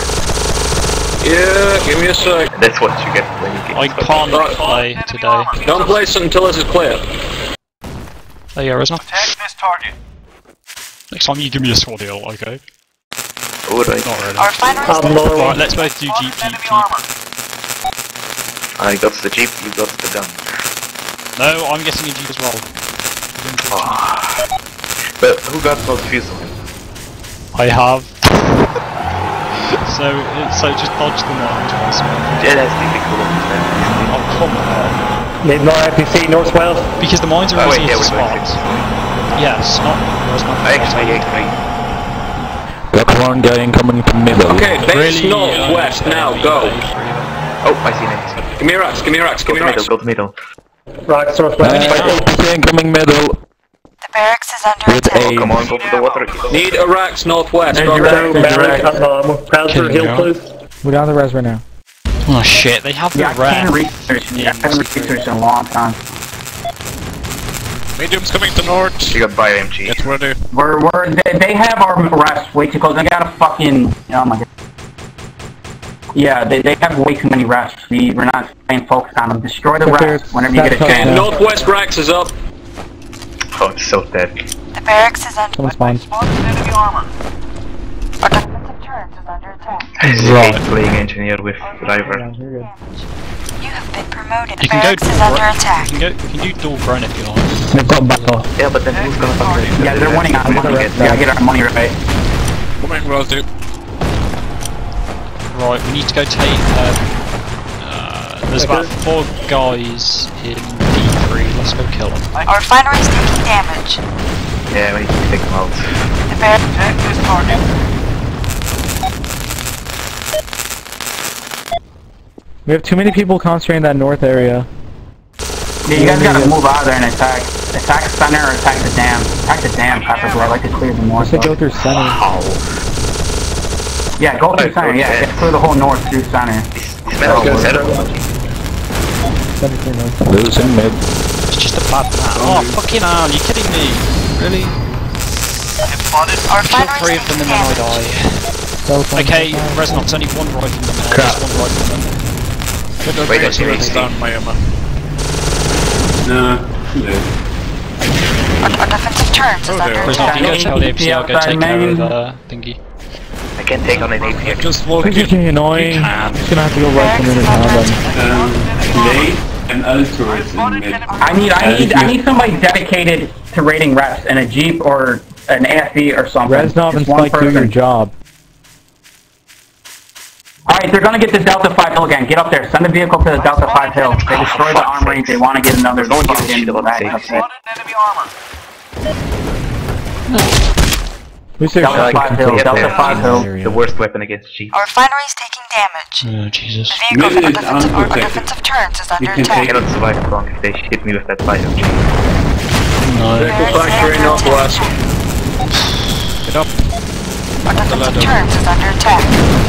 [SPEAKER 11] Yeah, give me a sec.
[SPEAKER 1] That's what you get when you get.
[SPEAKER 13] I can't
[SPEAKER 11] Right.
[SPEAKER 13] play today.
[SPEAKER 11] Don't place it until this is clear.
[SPEAKER 13] There you go, Resnov. Next time you give me a squad heal, okay?
[SPEAKER 1] Alright.
[SPEAKER 13] Not really.
[SPEAKER 9] Our refinery is taking
[SPEAKER 13] Right,
[SPEAKER 9] damage.
[SPEAKER 13] let's both do Jeep, Jeep, Jeep.
[SPEAKER 1] I got the Jeep, you got the gun.
[SPEAKER 13] No, I'm getting a Jeep as well.
[SPEAKER 1] Ah. But who got most fusel?
[SPEAKER 13] I have. so, so just dodge the mines once more.
[SPEAKER 1] Yeah, that's typical of this.
[SPEAKER 13] Oh, come on.
[SPEAKER 3] Need more A P C northwest.
[SPEAKER 13] Because the mines are
[SPEAKER 1] Oh, wait,
[SPEAKER 13] easy
[SPEAKER 1] yeah,
[SPEAKER 13] to
[SPEAKER 1] we're going
[SPEAKER 13] spot. Yes, not. not
[SPEAKER 1] I agree, I agree.
[SPEAKER 8] Got one guy incoming to middle.
[SPEAKER 11] Okay, base
[SPEAKER 13] Really,
[SPEAKER 11] northwest
[SPEAKER 13] uh,
[SPEAKER 11] now, go.
[SPEAKER 1] Oh, I see it.
[SPEAKER 11] Give me racks, give me racks,
[SPEAKER 1] Go
[SPEAKER 11] give
[SPEAKER 1] to
[SPEAKER 11] me
[SPEAKER 1] middle,
[SPEAKER 11] racks.
[SPEAKER 1] go to middle.
[SPEAKER 3] Right, northwest.
[SPEAKER 8] Uh, A P C incoming middle.
[SPEAKER 9] The barracks is under
[SPEAKER 8] With
[SPEAKER 9] attack.
[SPEAKER 8] a-
[SPEAKER 1] Oh, come on, go for the water.
[SPEAKER 11] Need a racks northwest.
[SPEAKER 10] There's
[SPEAKER 11] Go
[SPEAKER 10] your
[SPEAKER 11] there.
[SPEAKER 10] rack, there's your
[SPEAKER 3] Barrack,
[SPEAKER 10] rack.
[SPEAKER 3] um, Panzer
[SPEAKER 13] Kidding
[SPEAKER 3] Hill,
[SPEAKER 13] me,
[SPEAKER 3] please.
[SPEAKER 5] We're down the res right now.
[SPEAKER 13] Oh shit, they have the
[SPEAKER 10] Yeah, I
[SPEAKER 13] red.
[SPEAKER 10] can't research. I haven't researched in a long time.
[SPEAKER 6] Medium's coming to north.
[SPEAKER 1] You got bio M G.
[SPEAKER 6] Get ready.
[SPEAKER 10] We're, we're, they, they have our rests way too close. They got a fucking, oh my god. Yeah, they, they have way too many rests. We, we're not staying focused on them. Destroy the rests whenever you get a chance.
[SPEAKER 11] Northwest Rax is up.
[SPEAKER 1] Oh, it's so dead.
[SPEAKER 9] The barracks is under
[SPEAKER 3] Someone's fine.
[SPEAKER 9] enemy armor. Our defensive turret is under attack.
[SPEAKER 1] I hate playing engineer with driver.
[SPEAKER 9] You have been promoted.
[SPEAKER 13] You
[SPEAKER 9] The
[SPEAKER 13] can go.
[SPEAKER 9] barracks is under attack.
[SPEAKER 13] You can go. You can do dual grunt if you like.
[SPEAKER 3] They've got back off.
[SPEAKER 1] Yeah, but then who's gonna fuck this?
[SPEAKER 10] Yeah, they're winning on money. We gotta get our money right.
[SPEAKER 6] Coming, well, dude.
[SPEAKER 13] Right, we need to go take. Um, uh, there's about four guys in D three. Let's go kill them.
[SPEAKER 9] Our refinery is taking damage.
[SPEAKER 1] Yeah, we need to take them out.
[SPEAKER 9] The barracks. Attack this target.
[SPEAKER 5] We have too many people concentrating that north area.
[SPEAKER 10] Yeah, you guys gotta move out of there and attack. Attack center or attack the dam. Attack the dam, preferably. I like to clear the north.
[SPEAKER 5] Let's go through center.
[SPEAKER 1] Wow.
[SPEAKER 10] Yeah, go through center, yeah. Get clear the whole north through center.
[SPEAKER 1] These men are center.
[SPEAKER 8] Losing mid.
[SPEAKER 13] It's just a bad map. Oh fucking hell! You kidding me? Really?
[SPEAKER 9] Our
[SPEAKER 13] Kill
[SPEAKER 9] refinery
[SPEAKER 13] three
[SPEAKER 9] is
[SPEAKER 13] of them
[SPEAKER 9] taking
[SPEAKER 13] and then I
[SPEAKER 9] damage.
[SPEAKER 13] die. Okay, Resnok's only one rifleman there.
[SPEAKER 3] Crap.
[SPEAKER 13] Just one rifleman.
[SPEAKER 6] Get the
[SPEAKER 1] Wait,
[SPEAKER 6] base
[SPEAKER 1] that's
[SPEAKER 6] ready
[SPEAKER 1] easy.
[SPEAKER 6] down, Miami.
[SPEAKER 7] No, no.
[SPEAKER 9] Our, our defensive turret is
[SPEAKER 6] Oh,
[SPEAKER 9] under
[SPEAKER 6] there.
[SPEAKER 13] Resnok, you
[SPEAKER 9] attack.
[SPEAKER 13] gotta tell the A P C I'll go take care of uh, thingy.
[SPEAKER 1] I can't take on an A P.
[SPEAKER 6] Just walk
[SPEAKER 5] This is
[SPEAKER 6] in.
[SPEAKER 5] getting annoying. I'm just gonna have to go right from in and out then.
[SPEAKER 7] Um, Blade and other turrets in mid.
[SPEAKER 10] I need, I need, I need somebody dedicated to raiding reps in a jeep or an A F V or something.
[SPEAKER 5] Reznov and
[SPEAKER 10] Just one
[SPEAKER 5] Spike, do your
[SPEAKER 10] person.
[SPEAKER 5] job.
[SPEAKER 10] Alright, they're gonna get the Delta five Hill again. Get up there. Send a vehicle to the Delta five Hill. They destroy the armory. They want to get another
[SPEAKER 1] No one gives a
[SPEAKER 10] fucking
[SPEAKER 1] shit about
[SPEAKER 10] back
[SPEAKER 1] the
[SPEAKER 10] up there.
[SPEAKER 5] We say
[SPEAKER 10] Delta
[SPEAKER 5] like
[SPEAKER 10] five Hill.
[SPEAKER 1] Yeah,
[SPEAKER 10] Delta
[SPEAKER 1] yeah.
[SPEAKER 10] five Hill.
[SPEAKER 1] The worst weapon against Jeep.
[SPEAKER 9] Our refinery is taking damage.
[SPEAKER 13] Oh Jesus.
[SPEAKER 9] The vehicle
[SPEAKER 7] Mid
[SPEAKER 9] our
[SPEAKER 7] is
[SPEAKER 9] defensive, our, our
[SPEAKER 7] unprotected.
[SPEAKER 9] defensive turret is
[SPEAKER 7] You
[SPEAKER 9] under
[SPEAKER 7] can
[SPEAKER 9] attack.
[SPEAKER 1] I cannot survive long if they hit me with that bio M G.
[SPEAKER 13] No.
[SPEAKER 11] Vehicle factory northwest.
[SPEAKER 6] Get up.
[SPEAKER 9] Our defensive turret is under attack.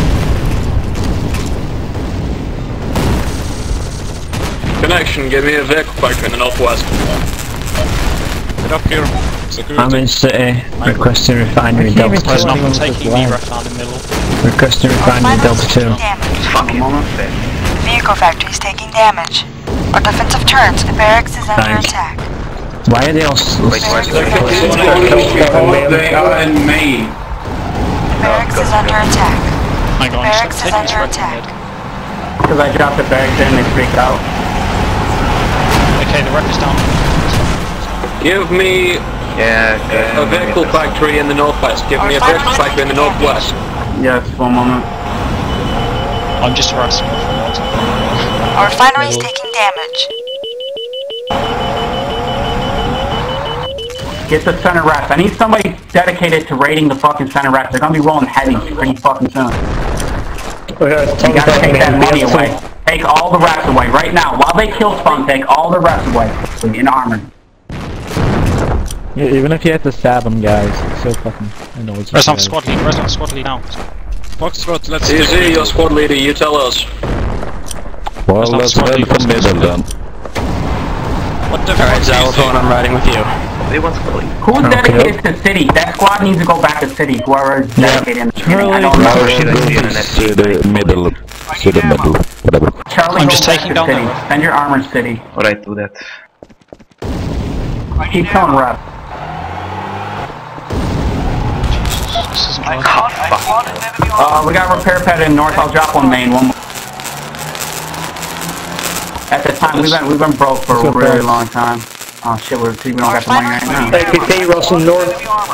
[SPEAKER 11] Connection, give me a vehicle factory in the northwest.
[SPEAKER 6] Get up here. Security.
[SPEAKER 3] I'm in city. Requesting refinery
[SPEAKER 5] I can't even
[SPEAKER 3] Delta
[SPEAKER 5] tell
[SPEAKER 3] two.
[SPEAKER 5] anyone
[SPEAKER 13] Resnok
[SPEAKER 5] with
[SPEAKER 13] taking
[SPEAKER 5] this
[SPEAKER 13] the
[SPEAKER 5] line.
[SPEAKER 13] ref down the middle.
[SPEAKER 3] Requesting
[SPEAKER 9] Our
[SPEAKER 3] refinery
[SPEAKER 9] refinery
[SPEAKER 3] Delta
[SPEAKER 9] is
[SPEAKER 3] two.
[SPEAKER 9] taking damage.
[SPEAKER 1] Fucking dead.
[SPEAKER 9] Vehicle factory is taking damage. Our defensive turret and barracks is under
[SPEAKER 3] Thanks.
[SPEAKER 9] attack.
[SPEAKER 3] Why are they all s-
[SPEAKER 1] Wait, why
[SPEAKER 3] s-
[SPEAKER 1] is there
[SPEAKER 7] Because they are in main.
[SPEAKER 9] The barracks is under attack.
[SPEAKER 13] Hang on,
[SPEAKER 9] Barracks
[SPEAKER 13] just
[SPEAKER 9] is
[SPEAKER 13] take this
[SPEAKER 9] under
[SPEAKER 13] ref
[SPEAKER 9] attack.
[SPEAKER 13] mid.
[SPEAKER 10] Because I dropped the barracks in and they freaked out.
[SPEAKER 13] Okay, the ref is down.
[SPEAKER 11] Give me
[SPEAKER 1] Yeah,
[SPEAKER 11] a vehicle factory in the northwest. Give me a vehicle factory in the northwest.
[SPEAKER 10] Yes, one moment.
[SPEAKER 13] I'm just harassing you from what.
[SPEAKER 9] Our refinery is taking damage.
[SPEAKER 10] Get the center reps. I need somebody dedicated to raiding the fucking center reps. They're gonna be rolling heavy pretty fucking soon. You gotta take that money away. Take all the reps away right now. While they kill spawn, take all the reps away in armor.
[SPEAKER 5] Yeah, even if you have to stab them, guys. It's so fucking annoying.
[SPEAKER 13] Resnok squad lead, Resnok squad lead now.
[SPEAKER 6] Foxtrot, let's
[SPEAKER 11] C Z, your squad leader, you tell us.
[SPEAKER 8] Well,
[SPEAKER 13] That's not
[SPEAKER 8] let's
[SPEAKER 13] smart,
[SPEAKER 8] head
[SPEAKER 13] you
[SPEAKER 8] for
[SPEAKER 13] must-
[SPEAKER 8] middle then.
[SPEAKER 6] What the fuck is this?
[SPEAKER 12] I'm riding with you.
[SPEAKER 1] They want squad.
[SPEAKER 10] Who's dedicated to city? That squad needs to go back to city. Whoever is dedicated in the beginning. I don't
[SPEAKER 1] No,
[SPEAKER 10] know.
[SPEAKER 1] shit, I see it in that
[SPEAKER 8] To the middle. To the middle. Whatever.
[SPEAKER 10] Charlie,
[SPEAKER 13] I'm
[SPEAKER 10] go
[SPEAKER 13] just
[SPEAKER 10] back
[SPEAKER 13] taking
[SPEAKER 10] to
[SPEAKER 13] down
[SPEAKER 10] city.
[SPEAKER 13] the-
[SPEAKER 10] Send your armor to city.
[SPEAKER 1] Alright, do that.
[SPEAKER 10] Keep killing reps.
[SPEAKER 13] This isn't right.
[SPEAKER 10] Uh, we got repair pad in north. I'll drop one main. One more. At the time, we've been we've been broke for a really long time. Oh shit, we're we don't got the money right now.
[SPEAKER 3] A P T, Russell North.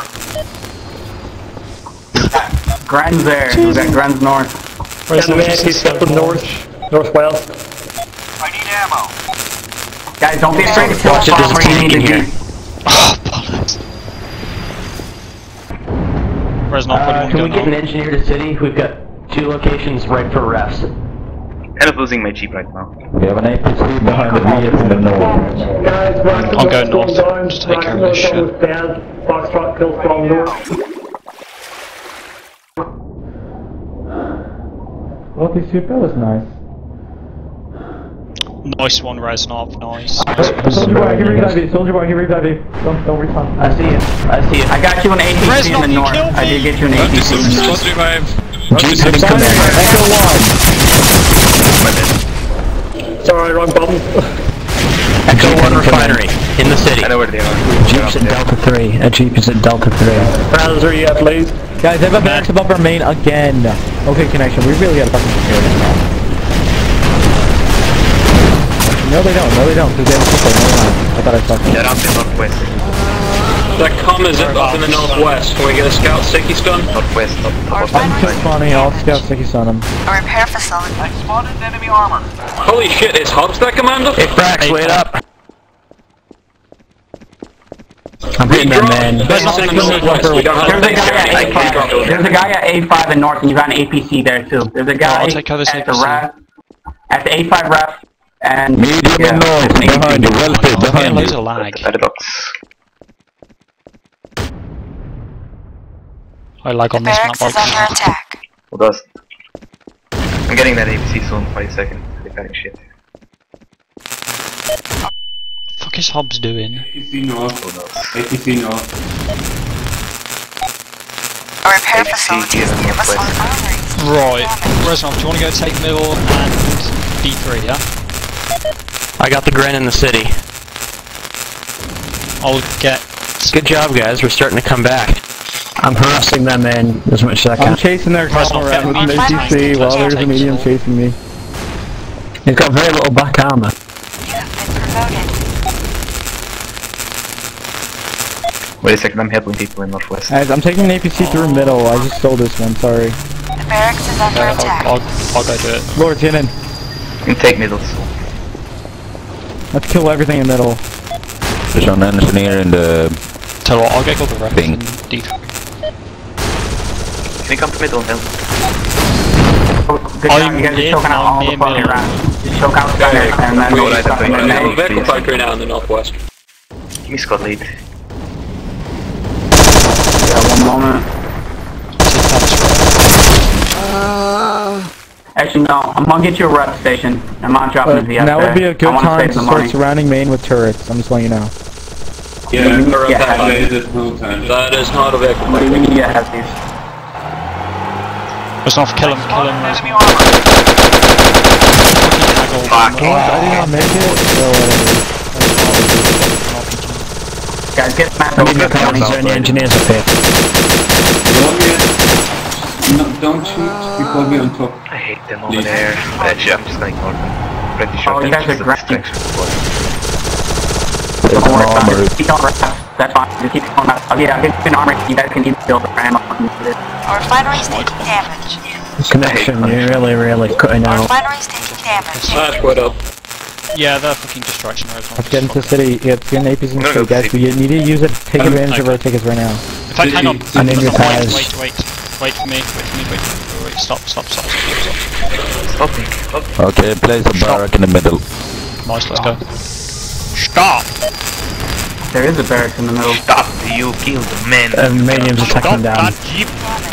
[SPEAKER 10] Gren's there. We got Gren's north.
[SPEAKER 3] Where's the man? He's up north. Northwest.
[SPEAKER 10] Guys, don't be afraid to kill
[SPEAKER 12] Watch it, there's a
[SPEAKER 10] where you
[SPEAKER 12] tank
[SPEAKER 10] need
[SPEAKER 12] in
[SPEAKER 10] to
[SPEAKER 12] here.
[SPEAKER 10] be.
[SPEAKER 13] Oh, bollocks. Resnok, what do you
[SPEAKER 12] Can we
[SPEAKER 13] want to
[SPEAKER 12] get
[SPEAKER 13] do
[SPEAKER 12] an engineer to city? We've got two locations right for refs.
[SPEAKER 1] Kind of losing my Jeep right now.
[SPEAKER 8] We have an A P C behind the V in the north.
[SPEAKER 13] now? I'll go north, just take care of this shit.
[SPEAKER 3] Foxtrot, Pillstorm North.
[SPEAKER 5] Well, this super was nice.
[SPEAKER 13] Nice one, Reznov. Nice.
[SPEAKER 5] Soldier boy, I can revive you. Soldier boy, I can revive you. Don't, don't respawn.
[SPEAKER 10] I see you. I see you. I got you an A P C in the north. I did get you an A P C in the north.
[SPEAKER 3] Jeeps didn't come in.
[SPEAKER 5] Echo one.
[SPEAKER 3] Sorry, wrong button.
[SPEAKER 6] Echo one refinery in the city.
[SPEAKER 1] I know where they are.
[SPEAKER 3] Jeeps at Delta three. A Jeep is at Delta three. Browser, yeah, please.
[SPEAKER 5] Guys, they have a barracks above our main again. Okay, connection. We really gotta fucking secure this now. No, they don't. No, they don't. Because they have a system. Never mind. I thought I fucking.
[SPEAKER 1] They're up in northwest.
[SPEAKER 11] That comm is up in the northwest. Can we get a scout sticky stun?
[SPEAKER 1] Northwest. Up, up,
[SPEAKER 5] I'm kill spawning. I'll scout sticky on them.
[SPEAKER 9] A repair facility. I spotted enemy armor.
[SPEAKER 11] Holy shit, is Hobbs that commander?
[SPEAKER 6] Hey, Frax, wait up.
[SPEAKER 3] I'm hitting them, man.
[SPEAKER 11] There's a
[SPEAKER 10] guy at A five. There's a guy at A five in north, and you got an A P C there too. There's a guy
[SPEAKER 13] I'll take over
[SPEAKER 10] at the ref, at the A five ref, and
[SPEAKER 8] medium
[SPEAKER 10] yeah,
[SPEAKER 8] and north behind you. Well hit
[SPEAKER 13] I'm getting
[SPEAKER 8] behind
[SPEAKER 13] loads
[SPEAKER 8] you.
[SPEAKER 13] of lag.
[SPEAKER 1] At the box.
[SPEAKER 13] I lag on this map.
[SPEAKER 9] Barracks is under attack.
[SPEAKER 1] Who does? I'm getting that A P C soon. Five seconds. Repairing shit.
[SPEAKER 13] Fuck is Hobbs doing?
[SPEAKER 7] A P C north. A P C north.
[SPEAKER 9] A repair facility is near us on armories.
[SPEAKER 13] Right. Reznov, do you want to go take middle and D three, yeah?
[SPEAKER 6] I got the Gren in the city.
[SPEAKER 13] I'll get...
[SPEAKER 6] Good job, guys. We're starting to come back.
[SPEAKER 3] I'm harassing them in as much as I can.
[SPEAKER 5] I'm chasing their car around with an A P C while there's a medium chasing me.
[SPEAKER 3] He's got very little back armor.
[SPEAKER 9] You have been promoted.
[SPEAKER 1] Wait a second, I'm helping people in northwest.
[SPEAKER 5] Guys, I'm taking an A P C through middle. I just stole this one. Sorry.
[SPEAKER 9] The barracks is under
[SPEAKER 13] Uh,
[SPEAKER 9] attack.
[SPEAKER 13] I'll, I'll, I'll go do it.
[SPEAKER 5] Lord, get in.
[SPEAKER 1] You can take middle soon.
[SPEAKER 5] Let's kill everything in middle.
[SPEAKER 8] There's an engineer in the
[SPEAKER 13] Tell you what, I'll get all the rest
[SPEAKER 8] thing.
[SPEAKER 13] in D three.
[SPEAKER 1] Can you come to middle and help?
[SPEAKER 10] Good job, you guys are choking out all the fucking rounds. Just choke out Gunner and then
[SPEAKER 1] We
[SPEAKER 10] go
[SPEAKER 1] will
[SPEAKER 10] to fucking
[SPEAKER 1] identify
[SPEAKER 11] I have a
[SPEAKER 10] nade.
[SPEAKER 11] vehicle factory now in the northwest.
[SPEAKER 1] Give me squad lead.
[SPEAKER 10] Yeah, one moment. Actually, no. I'm gonna get you a rep station. I'm not dropping
[SPEAKER 5] Uh,
[SPEAKER 10] a V F
[SPEAKER 5] now
[SPEAKER 10] there.
[SPEAKER 5] would be a good
[SPEAKER 10] I wanna
[SPEAKER 5] time
[SPEAKER 10] save
[SPEAKER 5] to
[SPEAKER 10] the
[SPEAKER 5] start
[SPEAKER 10] money.
[SPEAKER 5] surrounding main with turrets. I'm just letting you know.
[SPEAKER 7] Yeah,
[SPEAKER 10] Yeah,
[SPEAKER 7] I played it full time.
[SPEAKER 11] That is not a vehicle
[SPEAKER 10] We
[SPEAKER 11] factory.
[SPEAKER 10] need to get heavies.
[SPEAKER 13] Reznov, kill him, kill him, Reznov.
[SPEAKER 1] Fuck.
[SPEAKER 5] Oh, I did not make it? So whatever.
[SPEAKER 10] Guys, get smacked
[SPEAKER 3] I
[SPEAKER 10] over
[SPEAKER 3] need
[SPEAKER 10] the
[SPEAKER 3] my panels, is there any engineers up here?
[SPEAKER 7] No, don't shoot before we're on top.
[SPEAKER 1] I hate them over there. Actually, I'm just gonna ignore them. Pretty sure
[SPEAKER 10] Oh, you guys
[SPEAKER 1] this
[SPEAKER 10] are
[SPEAKER 1] is a
[SPEAKER 10] great.
[SPEAKER 1] distraction squad.
[SPEAKER 10] Don't worry about it. Just keep going rep. That's fine. Just keep going rep. Oh yeah, I'll get you an armor. You guys can keep building ammo.
[SPEAKER 9] Our refinery's taking damage.
[SPEAKER 3] Connection, you're really, really cutting
[SPEAKER 9] Our
[SPEAKER 3] out.
[SPEAKER 9] refinery's taking damage.
[SPEAKER 11] Smash widow.
[SPEAKER 13] Yeah, they're fucking distraction, Reznov.
[SPEAKER 5] Let's get into the city. Yeah, let's get an A P C in the
[SPEAKER 1] I'm gonna
[SPEAKER 5] city,
[SPEAKER 1] go
[SPEAKER 5] guys.
[SPEAKER 1] see.
[SPEAKER 5] We need to use it. Take advantage of
[SPEAKER 13] okay.
[SPEAKER 5] our tickets right now.
[SPEAKER 13] In fact, hang on.
[SPEAKER 3] I need
[SPEAKER 13] Reznov,
[SPEAKER 3] repairs.
[SPEAKER 13] Wait, wait, wait. Wait for me, wait for me, wait for me. Wait, stop, stop, stop, stop, stop.
[SPEAKER 1] Stop me. Stop.
[SPEAKER 8] Okay, place a barrack in the middle.
[SPEAKER 13] Nice, let's go. Stop!
[SPEAKER 10] There is a barracks in the middle.
[SPEAKER 1] Stop. You killed the man.
[SPEAKER 3] Uh, Manium's attacking down.
[SPEAKER 13] that jeep!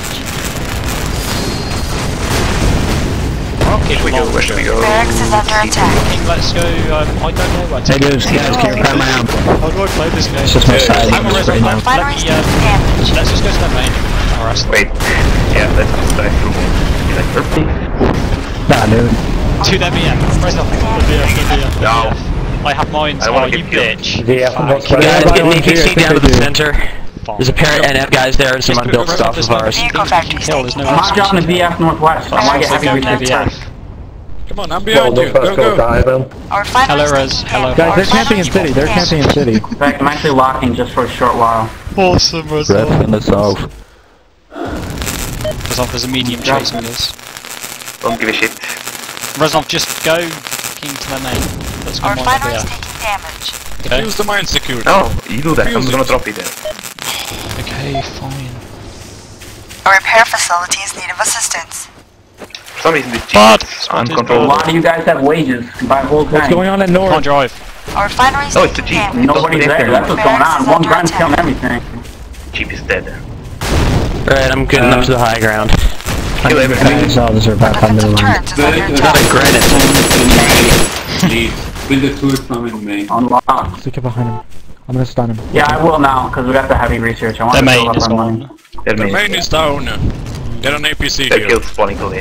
[SPEAKER 1] Where should we go? Where should we go?
[SPEAKER 9] Barracks is under attack.
[SPEAKER 13] Let's go, um, I don't know where to
[SPEAKER 3] Hey dudes, guys, can you repair my arm?
[SPEAKER 13] How do I play this game?
[SPEAKER 3] It's just my side,
[SPEAKER 13] Hang on,
[SPEAKER 3] it's pretty
[SPEAKER 13] Reznov,
[SPEAKER 3] now.
[SPEAKER 13] let me, um, let's just go to the main. Alright.
[SPEAKER 1] Wait. Yeah, let's just dive through. Like, perfect.
[SPEAKER 3] Nah, dude.
[SPEAKER 13] To the V M. Reznov, the V F, the V F.
[SPEAKER 1] No.
[SPEAKER 13] I have mine,
[SPEAKER 1] I
[SPEAKER 13] so
[SPEAKER 1] wanna
[SPEAKER 13] you
[SPEAKER 1] get killed.
[SPEAKER 13] bitch.
[SPEAKER 3] V F, I'm not
[SPEAKER 5] Yeah,
[SPEAKER 6] Guys,
[SPEAKER 5] I
[SPEAKER 6] get an
[SPEAKER 5] want
[SPEAKER 6] A P
[SPEAKER 5] to, I
[SPEAKER 6] C
[SPEAKER 5] think
[SPEAKER 6] down
[SPEAKER 5] I
[SPEAKER 6] to the
[SPEAKER 5] do.
[SPEAKER 6] center. There's a pair of N F guys there and some unbuilt stuff of ours.
[SPEAKER 9] Vehicle factory's
[SPEAKER 13] Kill,
[SPEAKER 9] taking
[SPEAKER 13] there's no
[SPEAKER 10] I'm not dropping a V F northwest. I want to get heavy research first.
[SPEAKER 11] Come on, I'm behind you. Go, go.
[SPEAKER 9] Our
[SPEAKER 13] Hello,
[SPEAKER 9] refinery's
[SPEAKER 13] Rez.
[SPEAKER 9] taking
[SPEAKER 13] Hello.
[SPEAKER 9] damage.
[SPEAKER 5] Guys,
[SPEAKER 9] Our
[SPEAKER 5] they're camping in
[SPEAKER 9] refinery's
[SPEAKER 5] city. They're
[SPEAKER 9] taking
[SPEAKER 5] camping in
[SPEAKER 9] damage.
[SPEAKER 5] city.
[SPEAKER 10] In fact, I'm actually locking just for a short while.
[SPEAKER 13] Awesome,
[SPEAKER 8] Reds
[SPEAKER 13] Reznov.
[SPEAKER 8] in the south.
[SPEAKER 13] Reznov, there's a medium chasing us.
[SPEAKER 1] Don't give a shit.
[SPEAKER 13] Reznov, just go fucking to the main. Let's go
[SPEAKER 9] Our
[SPEAKER 13] mine
[SPEAKER 9] refinery's
[SPEAKER 13] over
[SPEAKER 9] taking damage.
[SPEAKER 13] Okay.
[SPEAKER 11] Use the mine security.
[SPEAKER 1] No, you do that. I'm gonna drop you there.
[SPEAKER 13] Okay, fine.
[SPEAKER 9] A repair facility is in need of assistance.
[SPEAKER 1] For some reason, this
[SPEAKER 13] But-
[SPEAKER 1] jeep is
[SPEAKER 10] A
[SPEAKER 1] uncontrollable.
[SPEAKER 10] lot of you guys have wages. You can buy a whole tank.
[SPEAKER 5] What's going on at
[SPEAKER 13] Can't
[SPEAKER 5] north?
[SPEAKER 13] drive.
[SPEAKER 9] Our refinery's
[SPEAKER 1] No, it's the
[SPEAKER 9] taking
[SPEAKER 1] Jeep.
[SPEAKER 9] damage.
[SPEAKER 10] Nobody's there. That's what's going on. One gun's killing everything.
[SPEAKER 1] Jeep is dead.
[SPEAKER 6] Alright, I'm getting up to the high ground.
[SPEAKER 1] Kill everything.
[SPEAKER 3] Others are back on the line.
[SPEAKER 7] Got
[SPEAKER 6] a granite.
[SPEAKER 7] Please, build a turret farm in main.
[SPEAKER 10] Unlock.
[SPEAKER 5] Stick it behind him. I'm gonna stun him.
[SPEAKER 10] Yeah, I will now, because we got the heavy research. I want
[SPEAKER 13] The
[SPEAKER 10] to
[SPEAKER 13] main
[SPEAKER 10] build up
[SPEAKER 13] is
[SPEAKER 10] our
[SPEAKER 13] on.
[SPEAKER 10] money.
[SPEAKER 1] Their
[SPEAKER 11] The
[SPEAKER 1] main.
[SPEAKER 11] main is down. Get an A P C
[SPEAKER 1] Their
[SPEAKER 11] here.
[SPEAKER 1] kill's spawning too late.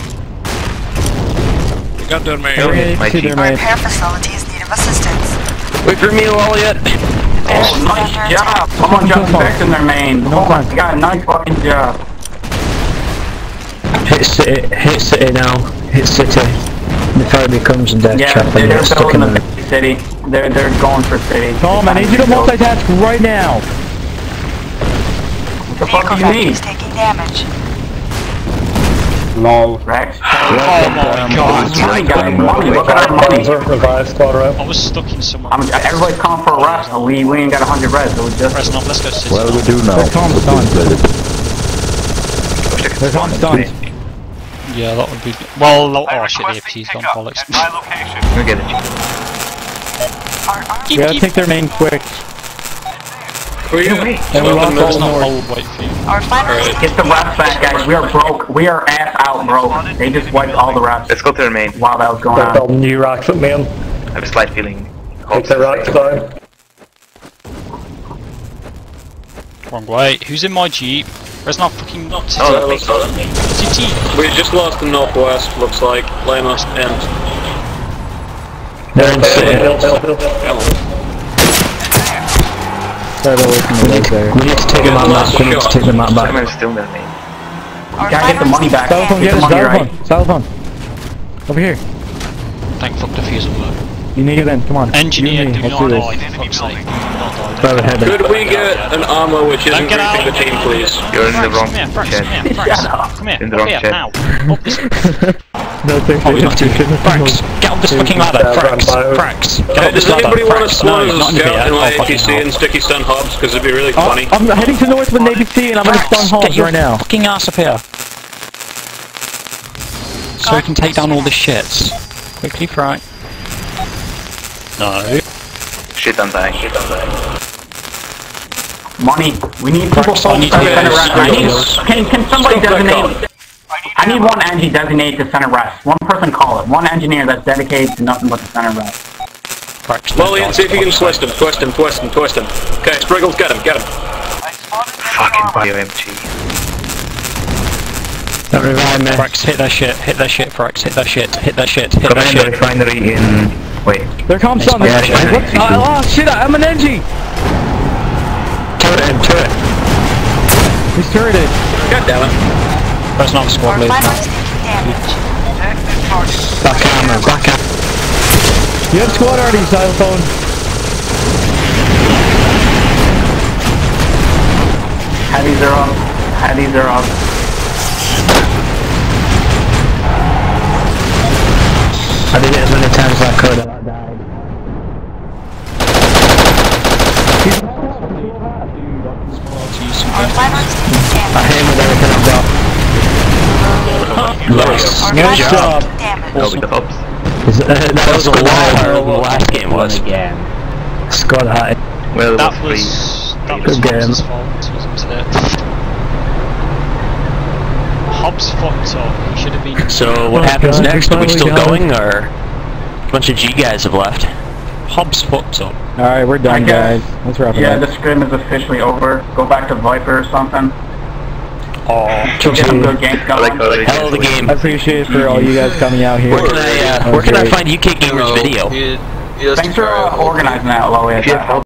[SPEAKER 11] We got their main.
[SPEAKER 5] Hey,
[SPEAKER 1] My
[SPEAKER 5] see
[SPEAKER 1] G.
[SPEAKER 5] their main.
[SPEAKER 9] Repair facilities need of assistance.
[SPEAKER 6] Wait for me, Elliot.
[SPEAKER 10] Oh, nice job! Someone just fixed in their main.
[SPEAKER 5] No
[SPEAKER 10] Oh my god, nice fucking job.
[SPEAKER 3] Hit city, hit city now. Hit city. Before it becomes a death
[SPEAKER 10] Yeah,
[SPEAKER 3] trap and
[SPEAKER 10] they're,
[SPEAKER 3] you're
[SPEAKER 10] they're
[SPEAKER 3] stuck in
[SPEAKER 10] building
[SPEAKER 3] there.
[SPEAKER 10] the city. They're, they're going for city.
[SPEAKER 5] Tom, I need you to multitask right now.
[SPEAKER 10] What the fuck do you
[SPEAKER 9] Vehicle
[SPEAKER 10] need?
[SPEAKER 9] is taking damage.
[SPEAKER 10] Lol. Rex.
[SPEAKER 13] Oh my god.
[SPEAKER 10] Money, guys, money. Look at our money.
[SPEAKER 3] Revive squad right.
[SPEAKER 13] I was stuck in someone.
[SPEAKER 10] I'm, everybody's calling for a rush. We, we ain't got a hundred res, so we just...
[SPEAKER 13] Press not, let's go city.
[SPEAKER 8] What do we do now?
[SPEAKER 5] They're calm stunned. They're calm stunned.
[SPEAKER 13] Yeah, that would be... Well, oh shit, the A P C's gone bollocks.
[SPEAKER 1] We'll get it.
[SPEAKER 5] We gotta take their main quick.
[SPEAKER 11] We
[SPEAKER 1] No way.
[SPEAKER 5] And we lost
[SPEAKER 13] Let's
[SPEAKER 5] all
[SPEAKER 13] not
[SPEAKER 5] more.
[SPEAKER 13] hold, wait for you.
[SPEAKER 9] Our refineries
[SPEAKER 10] Get the refs back, guys. We are broke. We are ass out broke. They just wiped all the refs
[SPEAKER 1] Let's go to their main.
[SPEAKER 10] while that was going on.
[SPEAKER 3] New racks at me on.
[SPEAKER 1] I have a slight feeling.
[SPEAKER 3] Take the racks down.
[SPEAKER 13] Wrong way. Who's in my jeep? Where's not fucking not city?
[SPEAKER 11] Oh, that looks good.
[SPEAKER 13] City.
[SPEAKER 11] We just lost the northwest, looks like. Lima and...
[SPEAKER 3] They're in city.
[SPEAKER 5] Start away from the leg there.
[SPEAKER 3] We need to take the map back. We need to take the map back.
[SPEAKER 1] Someone's still in their main.
[SPEAKER 10] Gotta get the money back.
[SPEAKER 5] Cell phone,
[SPEAKER 10] Get
[SPEAKER 5] get
[SPEAKER 10] the
[SPEAKER 5] his
[SPEAKER 10] money
[SPEAKER 5] cell
[SPEAKER 10] right.
[SPEAKER 5] phone. Cell phone. Over here.
[SPEAKER 13] Thank fuck the fuse will work.
[SPEAKER 5] You need it in. Come on.
[SPEAKER 13] Engineer,
[SPEAKER 5] You and
[SPEAKER 13] do
[SPEAKER 5] me.
[SPEAKER 13] not
[SPEAKER 5] Let's do
[SPEAKER 13] die,
[SPEAKER 5] this.
[SPEAKER 13] for fuck's sake. Do not die.
[SPEAKER 3] Grab a header.
[SPEAKER 11] Could we get an armor which isn't
[SPEAKER 13] Don't get
[SPEAKER 11] briefing the
[SPEAKER 13] out.
[SPEAKER 11] team, please?
[SPEAKER 1] You're in the
[SPEAKER 13] Frax,
[SPEAKER 1] wrong
[SPEAKER 13] come here, Frax,
[SPEAKER 1] chat.
[SPEAKER 13] come here, Frax, come here,
[SPEAKER 1] In the
[SPEAKER 13] up
[SPEAKER 1] wrong
[SPEAKER 13] here,
[SPEAKER 1] chat.
[SPEAKER 13] now. Up this.
[SPEAKER 5] No, thank
[SPEAKER 13] Oh,
[SPEAKER 5] you.
[SPEAKER 13] we have to. Frax, get up this fucking ladder, Frax, Frax, get
[SPEAKER 11] Hey,
[SPEAKER 13] up this
[SPEAKER 11] does
[SPEAKER 13] ladder,
[SPEAKER 11] anybody want to
[SPEAKER 13] Frax, no,
[SPEAKER 11] spawn as a
[SPEAKER 13] not in
[SPEAKER 11] scout
[SPEAKER 13] here,
[SPEAKER 11] in
[SPEAKER 13] oh
[SPEAKER 11] my A P
[SPEAKER 13] fucking
[SPEAKER 11] C
[SPEAKER 13] hell.
[SPEAKER 11] and sticky stun hubs? Because it'd be really
[SPEAKER 5] Oh,
[SPEAKER 11] funny.
[SPEAKER 5] I'm heading to north with Navy C and I'm gonna stun
[SPEAKER 13] Frax, get
[SPEAKER 5] Hobbs
[SPEAKER 13] your
[SPEAKER 5] right now.
[SPEAKER 13] fucking ass up here. So we can take down all the shits. Quickly, Frax. No.
[SPEAKER 1] Shit, I'm dying. Shit, I'm dying.
[SPEAKER 10] Money. We need people
[SPEAKER 13] Frax, I need to
[SPEAKER 10] center
[SPEAKER 13] get
[SPEAKER 10] rest. I need, can, can somebody
[SPEAKER 11] Stop that
[SPEAKER 10] designate... I need one engineer designated to center rest. One person call it. One engineer that's dedicated to nothing but the center rest.
[SPEAKER 13] Frax,
[SPEAKER 11] Lillian, see if you can twist him, twist him, twist him, twist him. Okay, Spriggles, get him, get him.
[SPEAKER 1] Fucking bio M G.
[SPEAKER 3] Don't revive me.
[SPEAKER 13] Frax, hit that shit, hit that shit, Frax, hit that shit, hit that shit, hit
[SPEAKER 1] Come
[SPEAKER 13] that
[SPEAKER 1] in the
[SPEAKER 13] shit.
[SPEAKER 1] refinery in... Wait.
[SPEAKER 5] They're calm stun.
[SPEAKER 1] Yeah,
[SPEAKER 5] What?
[SPEAKER 1] yeah.
[SPEAKER 5] Oh shit, I'm an Engie!
[SPEAKER 3] Turret him, turret.
[SPEAKER 5] He's turreted.
[SPEAKER 11] God damn it.
[SPEAKER 13] That's not the squad
[SPEAKER 9] Our
[SPEAKER 13] lead now.
[SPEAKER 9] refineries taking damage.
[SPEAKER 3] Back armor, back armor.
[SPEAKER 5] You have squad already, cell phone.
[SPEAKER 10] Heavies are up. Heavies are up.
[SPEAKER 3] I did it as many times as I could and I died.
[SPEAKER 9] Our refineries taking damage.
[SPEAKER 3] I hit him with everything I've got.
[SPEAKER 13] Nice.
[SPEAKER 9] Our
[SPEAKER 13] Good
[SPEAKER 9] refineries
[SPEAKER 13] job.
[SPEAKER 9] taking damage.
[SPEAKER 1] Oh, with the hubs.
[SPEAKER 3] Is it- uh, that was a
[SPEAKER 6] How
[SPEAKER 3] lot.
[SPEAKER 6] the last game was.
[SPEAKER 12] Again.
[SPEAKER 3] Squad high.
[SPEAKER 1] Well, it
[SPEAKER 13] That
[SPEAKER 1] was
[SPEAKER 13] was...
[SPEAKER 1] free.
[SPEAKER 13] That was
[SPEAKER 3] Good game.
[SPEAKER 13] Hobbs' fault, wasn't it? Hobbs fucked up. He should have been...
[SPEAKER 6] So what
[SPEAKER 3] Oh,
[SPEAKER 6] happens
[SPEAKER 3] God,
[SPEAKER 6] next? Are we
[SPEAKER 3] finally
[SPEAKER 6] still
[SPEAKER 3] got
[SPEAKER 6] going, or a bunch of G guys have left?
[SPEAKER 13] Hobbs fucked up.
[SPEAKER 5] Alright, we're done,
[SPEAKER 10] I guess-
[SPEAKER 5] guys. Let's wrap it
[SPEAKER 10] Yeah,
[SPEAKER 5] up.
[SPEAKER 10] the scrim is officially over. Go back to Viper or something.
[SPEAKER 13] Oh,
[SPEAKER 10] Go get some good games
[SPEAKER 1] I like how
[SPEAKER 10] going.
[SPEAKER 1] they
[SPEAKER 6] Hell of a game.
[SPEAKER 5] I appreciate for all you guys coming out here.
[SPEAKER 6] Where can I, uh,
[SPEAKER 5] That
[SPEAKER 6] where
[SPEAKER 5] was
[SPEAKER 6] can I
[SPEAKER 5] great.
[SPEAKER 6] find U K Gamers video?
[SPEAKER 10] Thanks for uh, organizing that, Lowy.
[SPEAKER 1] If you have